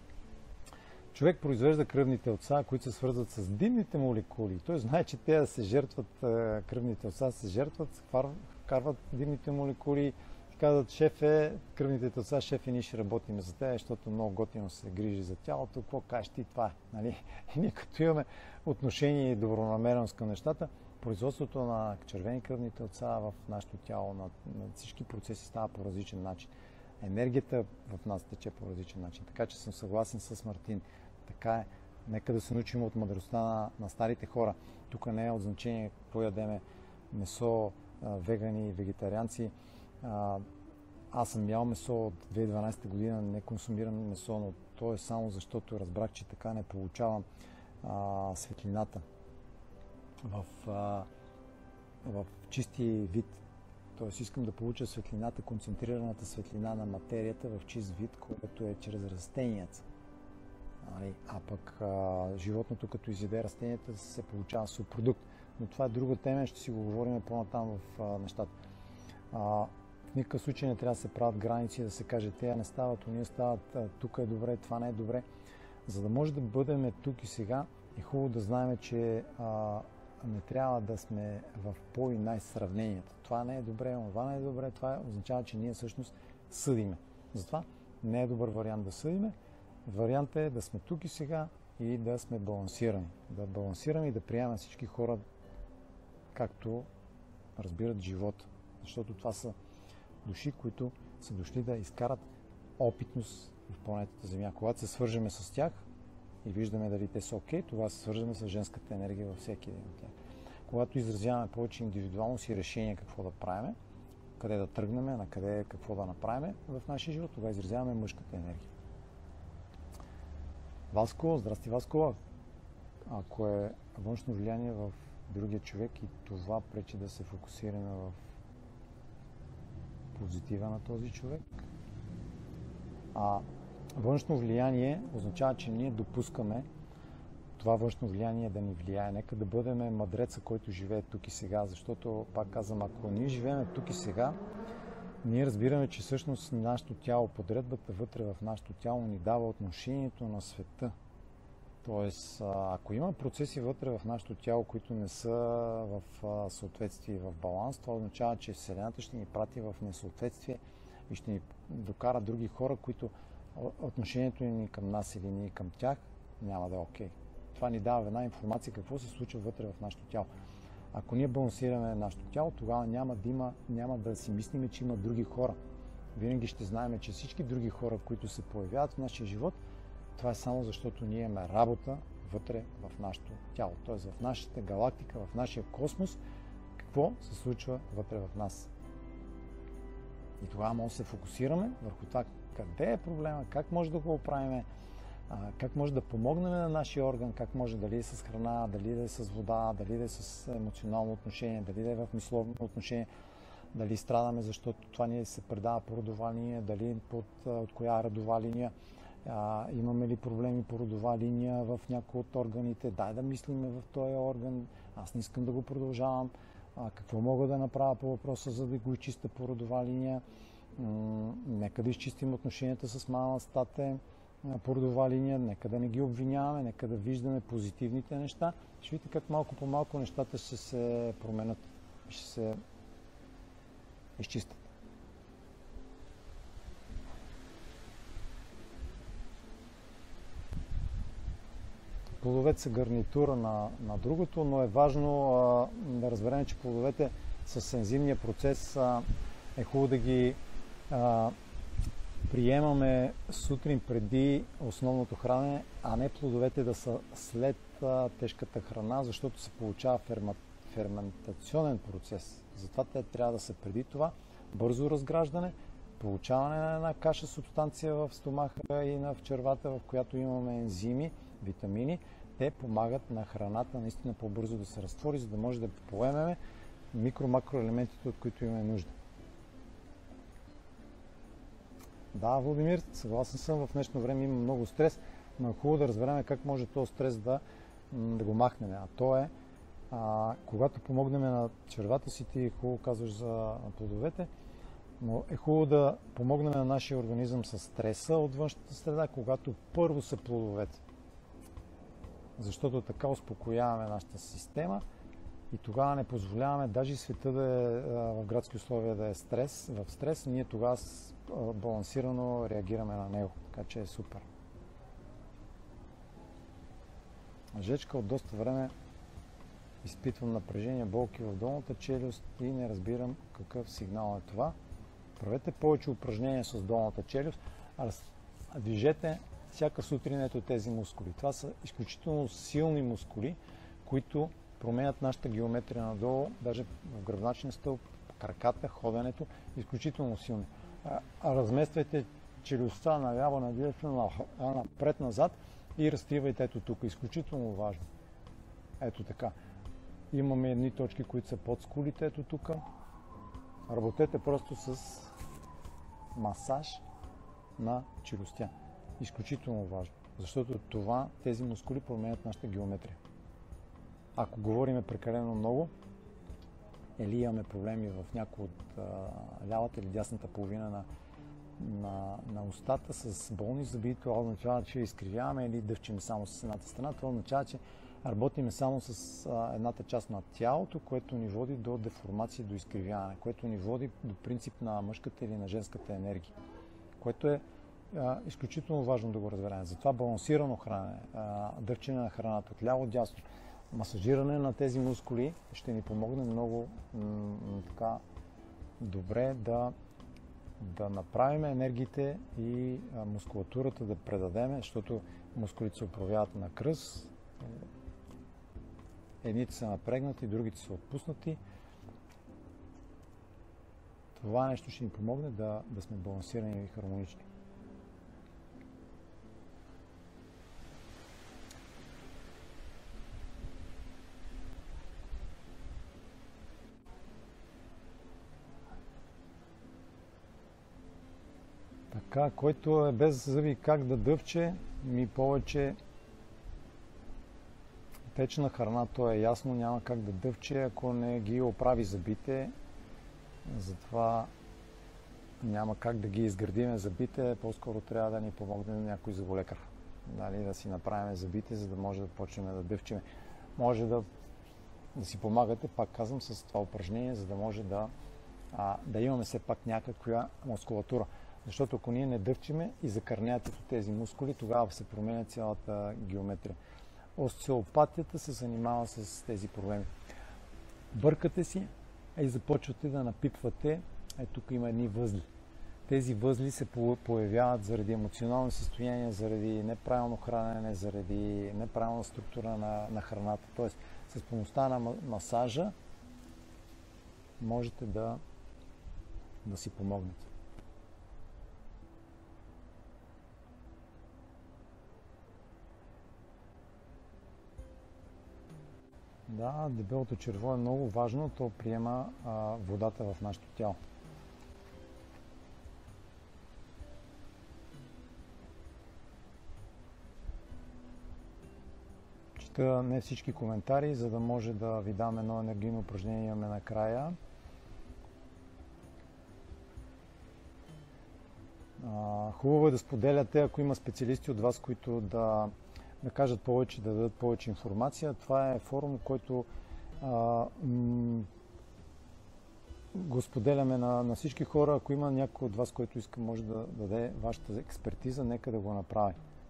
S1: човек произвежда кръвни телца, които се свързват с димните молекули. Той знае, че те да се жертват, кръвните телца се жертват, вкарват димните молекули и казват, шефе, кръвните телца, шефе, ние ще работим за те, защото много готино се грижи за тялото. Какво кажеш ти това? Нали? И ние като имаме отношение и добронамереност към нещата, производството на червени кръвни телца в нашето тяло, на, на всички процеси става по различен начин. Енергията в нас тече по различен начин. Така че съм съгласен с Мартин. Така е. Нека да се научим от мъдростта на, на старите хора. Тук не е от значение какво ядеме, месо, вегани, вегетарианци. А, аз съм ял месо от две хиляди и дванадесета година, не консумирам месо, но то е само защото разбрах, че така не получавам а, светлината в, а, в чисти вид. Тоест искам да получа светлината, концентрираната светлина на материята в чист вид, което е чрез растенията. А пък а, животното, като изяде растенията, се получава субпродукт. Но това е друга тема, ще си го говорим по-натам в а, нещата. А, в никакъв случай не трябва да се правят граници, да се каже, те не стават, уния стават, тук е добре, това не е добре. За да може да бъдем тук и сега, е хубаво да знаем, че а, не трябва да сме в по- и най-сравненията. Това не е добре, това не е добре, това означава, че ние всъщност съдиме. Затова не е добър вариант да съдиме. Вариантът е да сме тук и сега и да сме балансирани. Да балансираме и да приемаме всички хора както разбират живота. Защото това са души, които са дошли да изкарат опитност в планетата Земя. Когато се свържеме с тях и виждаме дали те са окей, това се свържеме с женската енергия във всеки един от тях. Когато изразяваме повече индивидуалност и решение какво да правим, къде да тръгнем, на къде какво да направим в нашия живот, тогава изразяваме мъжката енергия. Васко, здрасти Васко, ако е външно влияние в другия човек и това пречи да се фокусираме в позитива на този човек, а външно влияние означава, че ние допускаме това външно влияние да ни влияе. Нека да бъдем мъдреца, който живее тук и сега, защото, пак казвам, ако ние живеем тук и сега, ние разбираме, че всъщност нашето тяло, подредбата вътре в нашето тяло ни дава отношението на света. Тоест, ако има процеси вътре в нашето тяло, които не са в съответствие и в баланс, това означава, че Вселената ще ни прати в несъответствие и ще ни докара други хора, които отношението ни към нас или ние към тях няма да е окей. Това ни дава една информация какво се случва вътре в нашето тяло. Ако ние балансираме нашето тяло, тогава няма да има, няма да си мислиме, че има други хора. Винаги ще знаем, че всички други хора, които се появяват в нашия живот, това е само защото ние имаме работа вътре в нашето тяло. Т.е. в нашата галактика, в нашия космос, какво се случва вътре в нас. И тогава може да се фокусираме върху това къде е проблема, как може да го оправим, как може да помогнем на нашия орган, как може дали е с храна, дали да е с вода, дали да е с емоционално отношение, дали да е в мисловно отношение, дали страдаме, защото това ни се предава по родова линия, дали под, от коя родова линия, а, имаме ли проблеми по родова линия в някои от органите, дай да мислиме в този орган, аз не искам да го продължавам, а, какво мога да направя по въпроса, за да го изчистя по родова линия, М- нека да изчистим отношенията с мама, с тате, по родова линия, нека да не ги обвиняваме, нека да виждаме позитивните неща. Ще видите как малко по малко нещата ще се променят, ще се изчистят. Плодовете са гарнитура на, на другото, но е важно а, да разберем, че плодовете с ензимния процес а, е хубаво да ги а, приемаме сутрин преди основното хранене, а не плодовете да са след а, тежката храна, защото се получава ферма, ферментационен процес. Затова те трябва да са преди това. Бързо разграждане, получаване на една каша субстанция в стомаха и в червата, в която имаме ензими, витамини. Те помагат на храната наистина по-бързо да се разтвори, за да може да поемеме микро-макроелементите, от които имаме нужда. Да, Владимир, съгласен съм, в днешно време има много стрес, но е хубаво да разберем как може този стрес да, да го махнем. А то е, а, когато помогнем на червата си, ти хубаво казваш за плодовете, но е хубаво да помогнем на нашия организъм с стреса от външната среда, когато първо са плодовете. Защото така успокояваме нашата система и тогава не позволяваме даже и света да е в градски условия да е стрес, в стрес, ние тогава балансирано реагираме на него. Така че е супер. Жечка от доста време изпитвам напрежение, болки в долната челюст и не разбирам какъв сигнал е това. Правете повече упражнения с долната челюст, а движете всяка сутрин ето тези мускули. Това са изключително силни мускули, които променят нашата геометрия надолу, даже в гръбначния стълб, краката, ходенето, изключително силни. А, а размествайте челюстта наляво, надясно, напред-назад и разкривайте ето тук. Изключително важно. Ето така. Имаме едни точки, които са под скулите, ето тук. Работете просто с масаж на челюстя. Изключително важно, защото това, тези мускули променят нашата геометрия. Ако говориме прекалено много, или имаме проблеми в някои от а, лявата или дясната половина на, на, на устата с болни зъби, това означава, че изкривяваме или дъвчим само с едната страна. Това означава, че работиме само с а, едната част на тялото, което ни води до деформация, до изкривяване, което ни води до принцип на мъжката или на женската енергия, което е а, изключително важно да го разберем. Затова балансирано хранене, дъвчене на храната от ляво дясно, масажиране на тези мускули ще ни помогне много м- така добре да, да направим енергиите и а, мускулатурата да предадеме, защото мускулите се управляват на кръст. Едните са напрегнати, другите са отпуснати. Това нещо ще ни помогне да, да сме балансирани и хармонични. Така, който е без зъби как да дъвче, ми повече течна храна, то е ясно, няма как да дъвче, ако не ги оправи зъбите. Затова няма как да ги изградиме зъбите, по-скоро трябва да ни помогне някой зъболекар. Дали, да си направим зъбите, за да може да почнем да дъвчеме. Може да, да си помагате, пак казвам, с това упражнение, за да може да, а, да имаме все пак някаква мускулатура. Защото ако ние не дъвчиме и закърнявате тези мускули, тогава се променя цялата геометрия. Остеопатията се занимава с тези проблеми. Бъркате си и започвате да напипвате. Е, тук има едни възли. Тези възли се появяват заради емоционално състояние, заради неправилно хранене, заради неправилна структура на, на храната. Тоест, с помощта на масажа можете да, да си помогнете. Да, дебелото черво е много важно, то приема а, водата в нашето тяло. Чета не всички коментари, за да може да ви дам едно енергийно упражнение, имаме накрая. А, хубаво е да споделяте, ако има специалисти от вас, които да да кажат повече, да дадат повече информация. Това е форум, който а, м- го споделяме на, на всички хора. Ако има някой от вас, който иска, може да даде вашата експертиза, нека да го направи.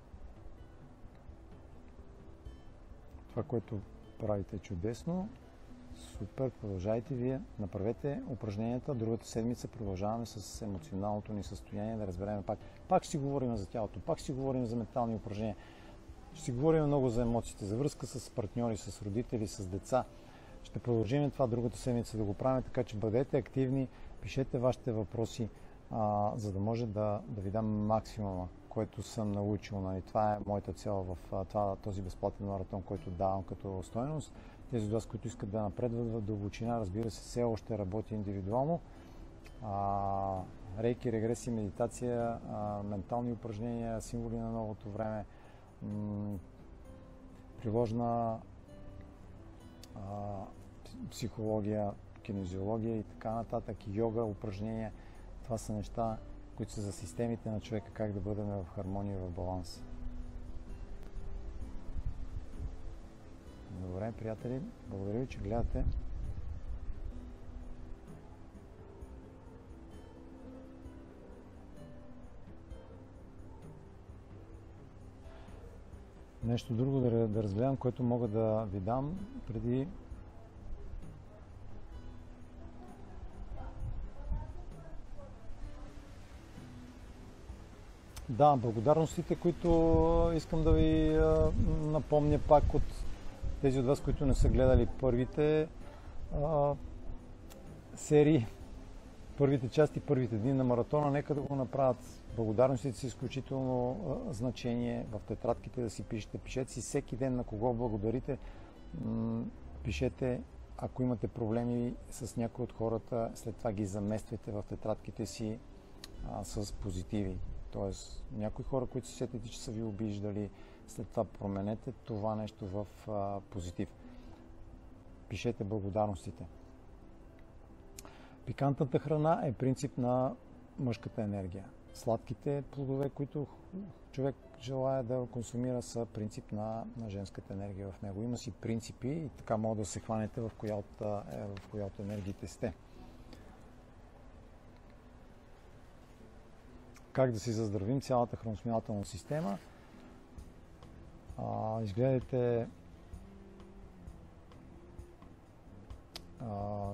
S1: Това, което правите, е чудесно. Супер, продължайте вие. Направете упражненията. Другата седмица продължаваме с емоционалното ни състояние, да разберем пак. Пак ще си говорим за тялото, пак ще си говорим за ментални упражнения. Ще си говорим много за емоциите, за връзка с партньори, с родители, с деца. Ще продължим това другата седмица да го правим, така че бъдете активни, пишете вашите въпроси, а, за да може да, да ви дам максимума, който съм научил. Нали. Това е моята цел в това, този безплатен маратон, който давам като стойност. Тези от вас, които искат да напредват в дълбочина, разбира се, все още работи индивидуално. А, рейки, регреси, медитация, а, ментални упражнения, символи на новото време, м- приложна а, психология, кинезиология и така нататък, йога, упражнения. Това са неща, които са за системите на човека, как да бъдем в хармония, в баланс. Добре, приятели, благодаря ви, че гледате. Нещо друго да, да разгледам, което мога да ви дам преди Да, благодарностите, които искам да ви а, напомня пак от тези от вас, които не са гледали първите а, серии, първите части, първите дни на маратона, нека да го направят. Благодарностите са изключително а, значение в тетрадките да си пишете. Пишете си всеки ден на кого благодарите. М- пишете, ако имате проблеми с някои от хората, след това ги замествайте в тетрадките си а, с позитиви. Тоест, някои хора, които се сетите, че са ви обиждали, след това променете това нещо в а, позитив. Пишете благодарностите. Пикантната храна е принцип на мъжката енергия. Сладките плодове, които човек желая да консумира, са принцип на, на женската енергия в него. Има си принципи и така може да се хванете в коя от, е, в коя от енергиите сте. Как да си заздравим цялата храносмилателна система? А, изгледайте а,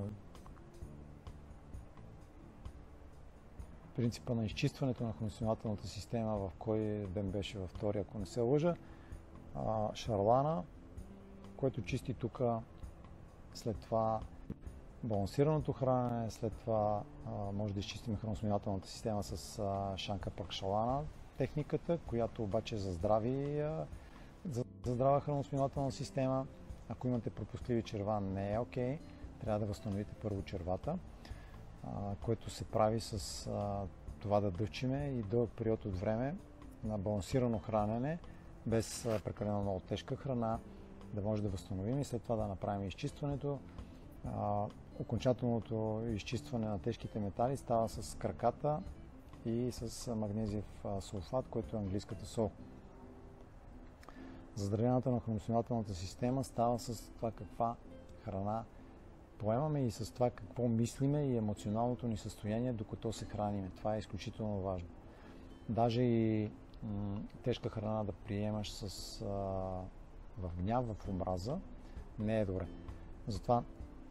S1: принципа на изчистването на храносмилателната система, в кой ден беше, във втори, ако не се лъжа. А, Шарлана, който чисти тук, след това балансираното хранене, след това а, може да изчистим храносмилателната система с а, Шанка Пракшалана техниката, която обаче е за здрави, а, за, за здрава храносмилателна система. Ако имате пропускливи черва, не е окей. Трябва да възстановите първо червата, а, което се прави с а, това да дъвчиме и дълъг период от време на балансирано хранене, без а, прекалено много тежка храна, да може да възстановим и след това да направим изчистването. А, окончателното изчистване на тежките метали става с краката и с магнезиев сулфат, който е английската сол. Заздравяването на храносмилателната система става с това каква храна поемаме и с това какво мислиме и емоционалното ни състояние, докато се храниме. Това е изключително важно. Даже и м- тежка храна да приемаш с, а, в гняв, в омраза, не е добре. Затова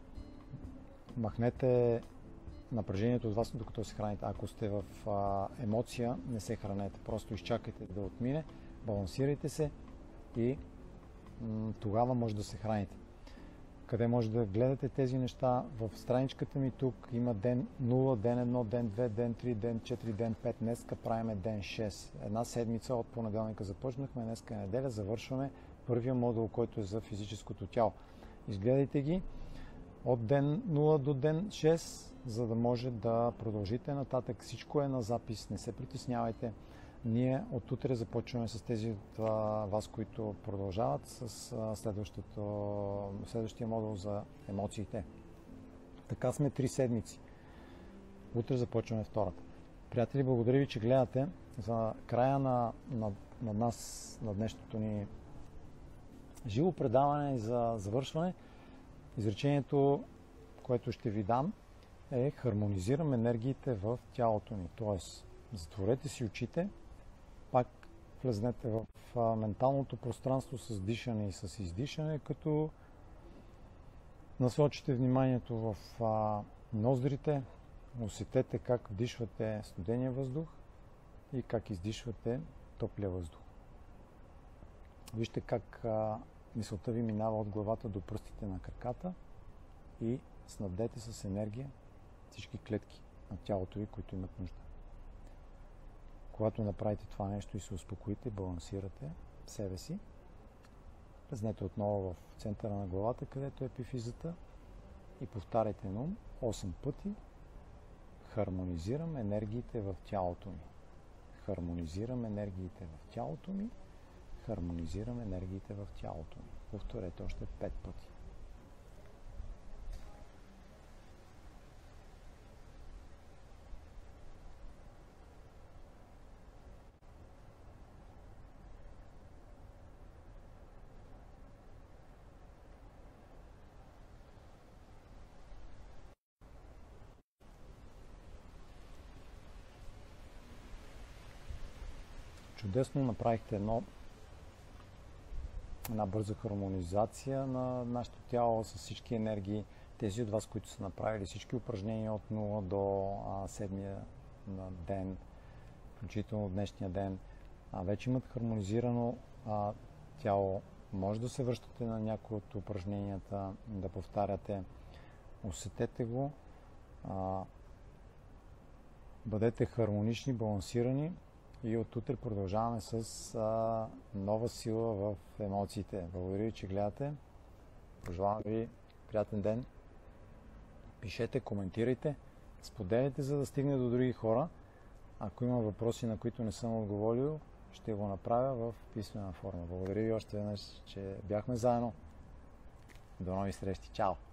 S1: махнете напрежението от вас, докато се храните. Ако сте в а, емоция, не се хранете. Просто изчакайте да отмине, балансирайте се и м- тогава може да се храните. Къде може да гледате тези неща? В страничката ми тук има ден нула, ден едно, ден две, ден три, ден четири, ден пет. Днеска правиме ден шест. Една седмица от понеделника започнахме, днеска е неделя, завършваме първия модул, който е за физическото тяло. Изгледайте ги от ден нула до ден шест, за да може да продължите нататък. Всичко е на запис, не се притеснявайте. Ние от утре започваме с тези от вас, които продължават с следващия модул за емоциите. Така сме три седмици. Утре започваме втората. Приятели, благодаря ви, че гледате. За края на, на, на нас, на днешното ни живо предаване и за завършване, изречението, което ще ви дам, е: хармонизирам енергиите в тялото ни. Тоест, затворете си очите, пак влезнете в а, менталното пространство с дишане и с издишане, като насочите вниманието в а, ноздрите, усетете как вдишвате студения въздух и как издишвате топлия въздух. Вижте как а, мисълта ви минава от главата до пръстите на краката и снабдете с енергия всички клетки на тялото ви, които имат нужда. Когато направите това нещо и се успокоите, балансирате себе си, влезнете отново в центъра на главата, където е епифизата, и повтаряйте на ум осем пъти: Хармонизирам енергиите в тялото ми. Хармонизирам енергиите в тялото ми. Хармонизирам енергиите в тялото ми. Повторете още пет пъти. Чудесно направихте едно, една бърза хармонизация на нашето тяло с всички енергии. Тези от вас, които са направили всички упражнения от нула до а, седмия на ден, включително днешния ден, а, вече имат хармонизирано а, тяло. Може да се връщате на някои от упражненията, да повтаряте. Усетете го. А, бъдете хармонични, балансирани. И от утре продължаваме с а, нова сила в емоциите. Благодаря ви, че гледате. Пожелавам ви приятен ден. Пишете, коментирайте, споделяйте, за да стигне до други хора. Ако има въпроси, на които не съм отговорил, ще го направя в писмена форма. Благодаря ви още веднъж, че бяхме заедно. До нови срещи. Чао!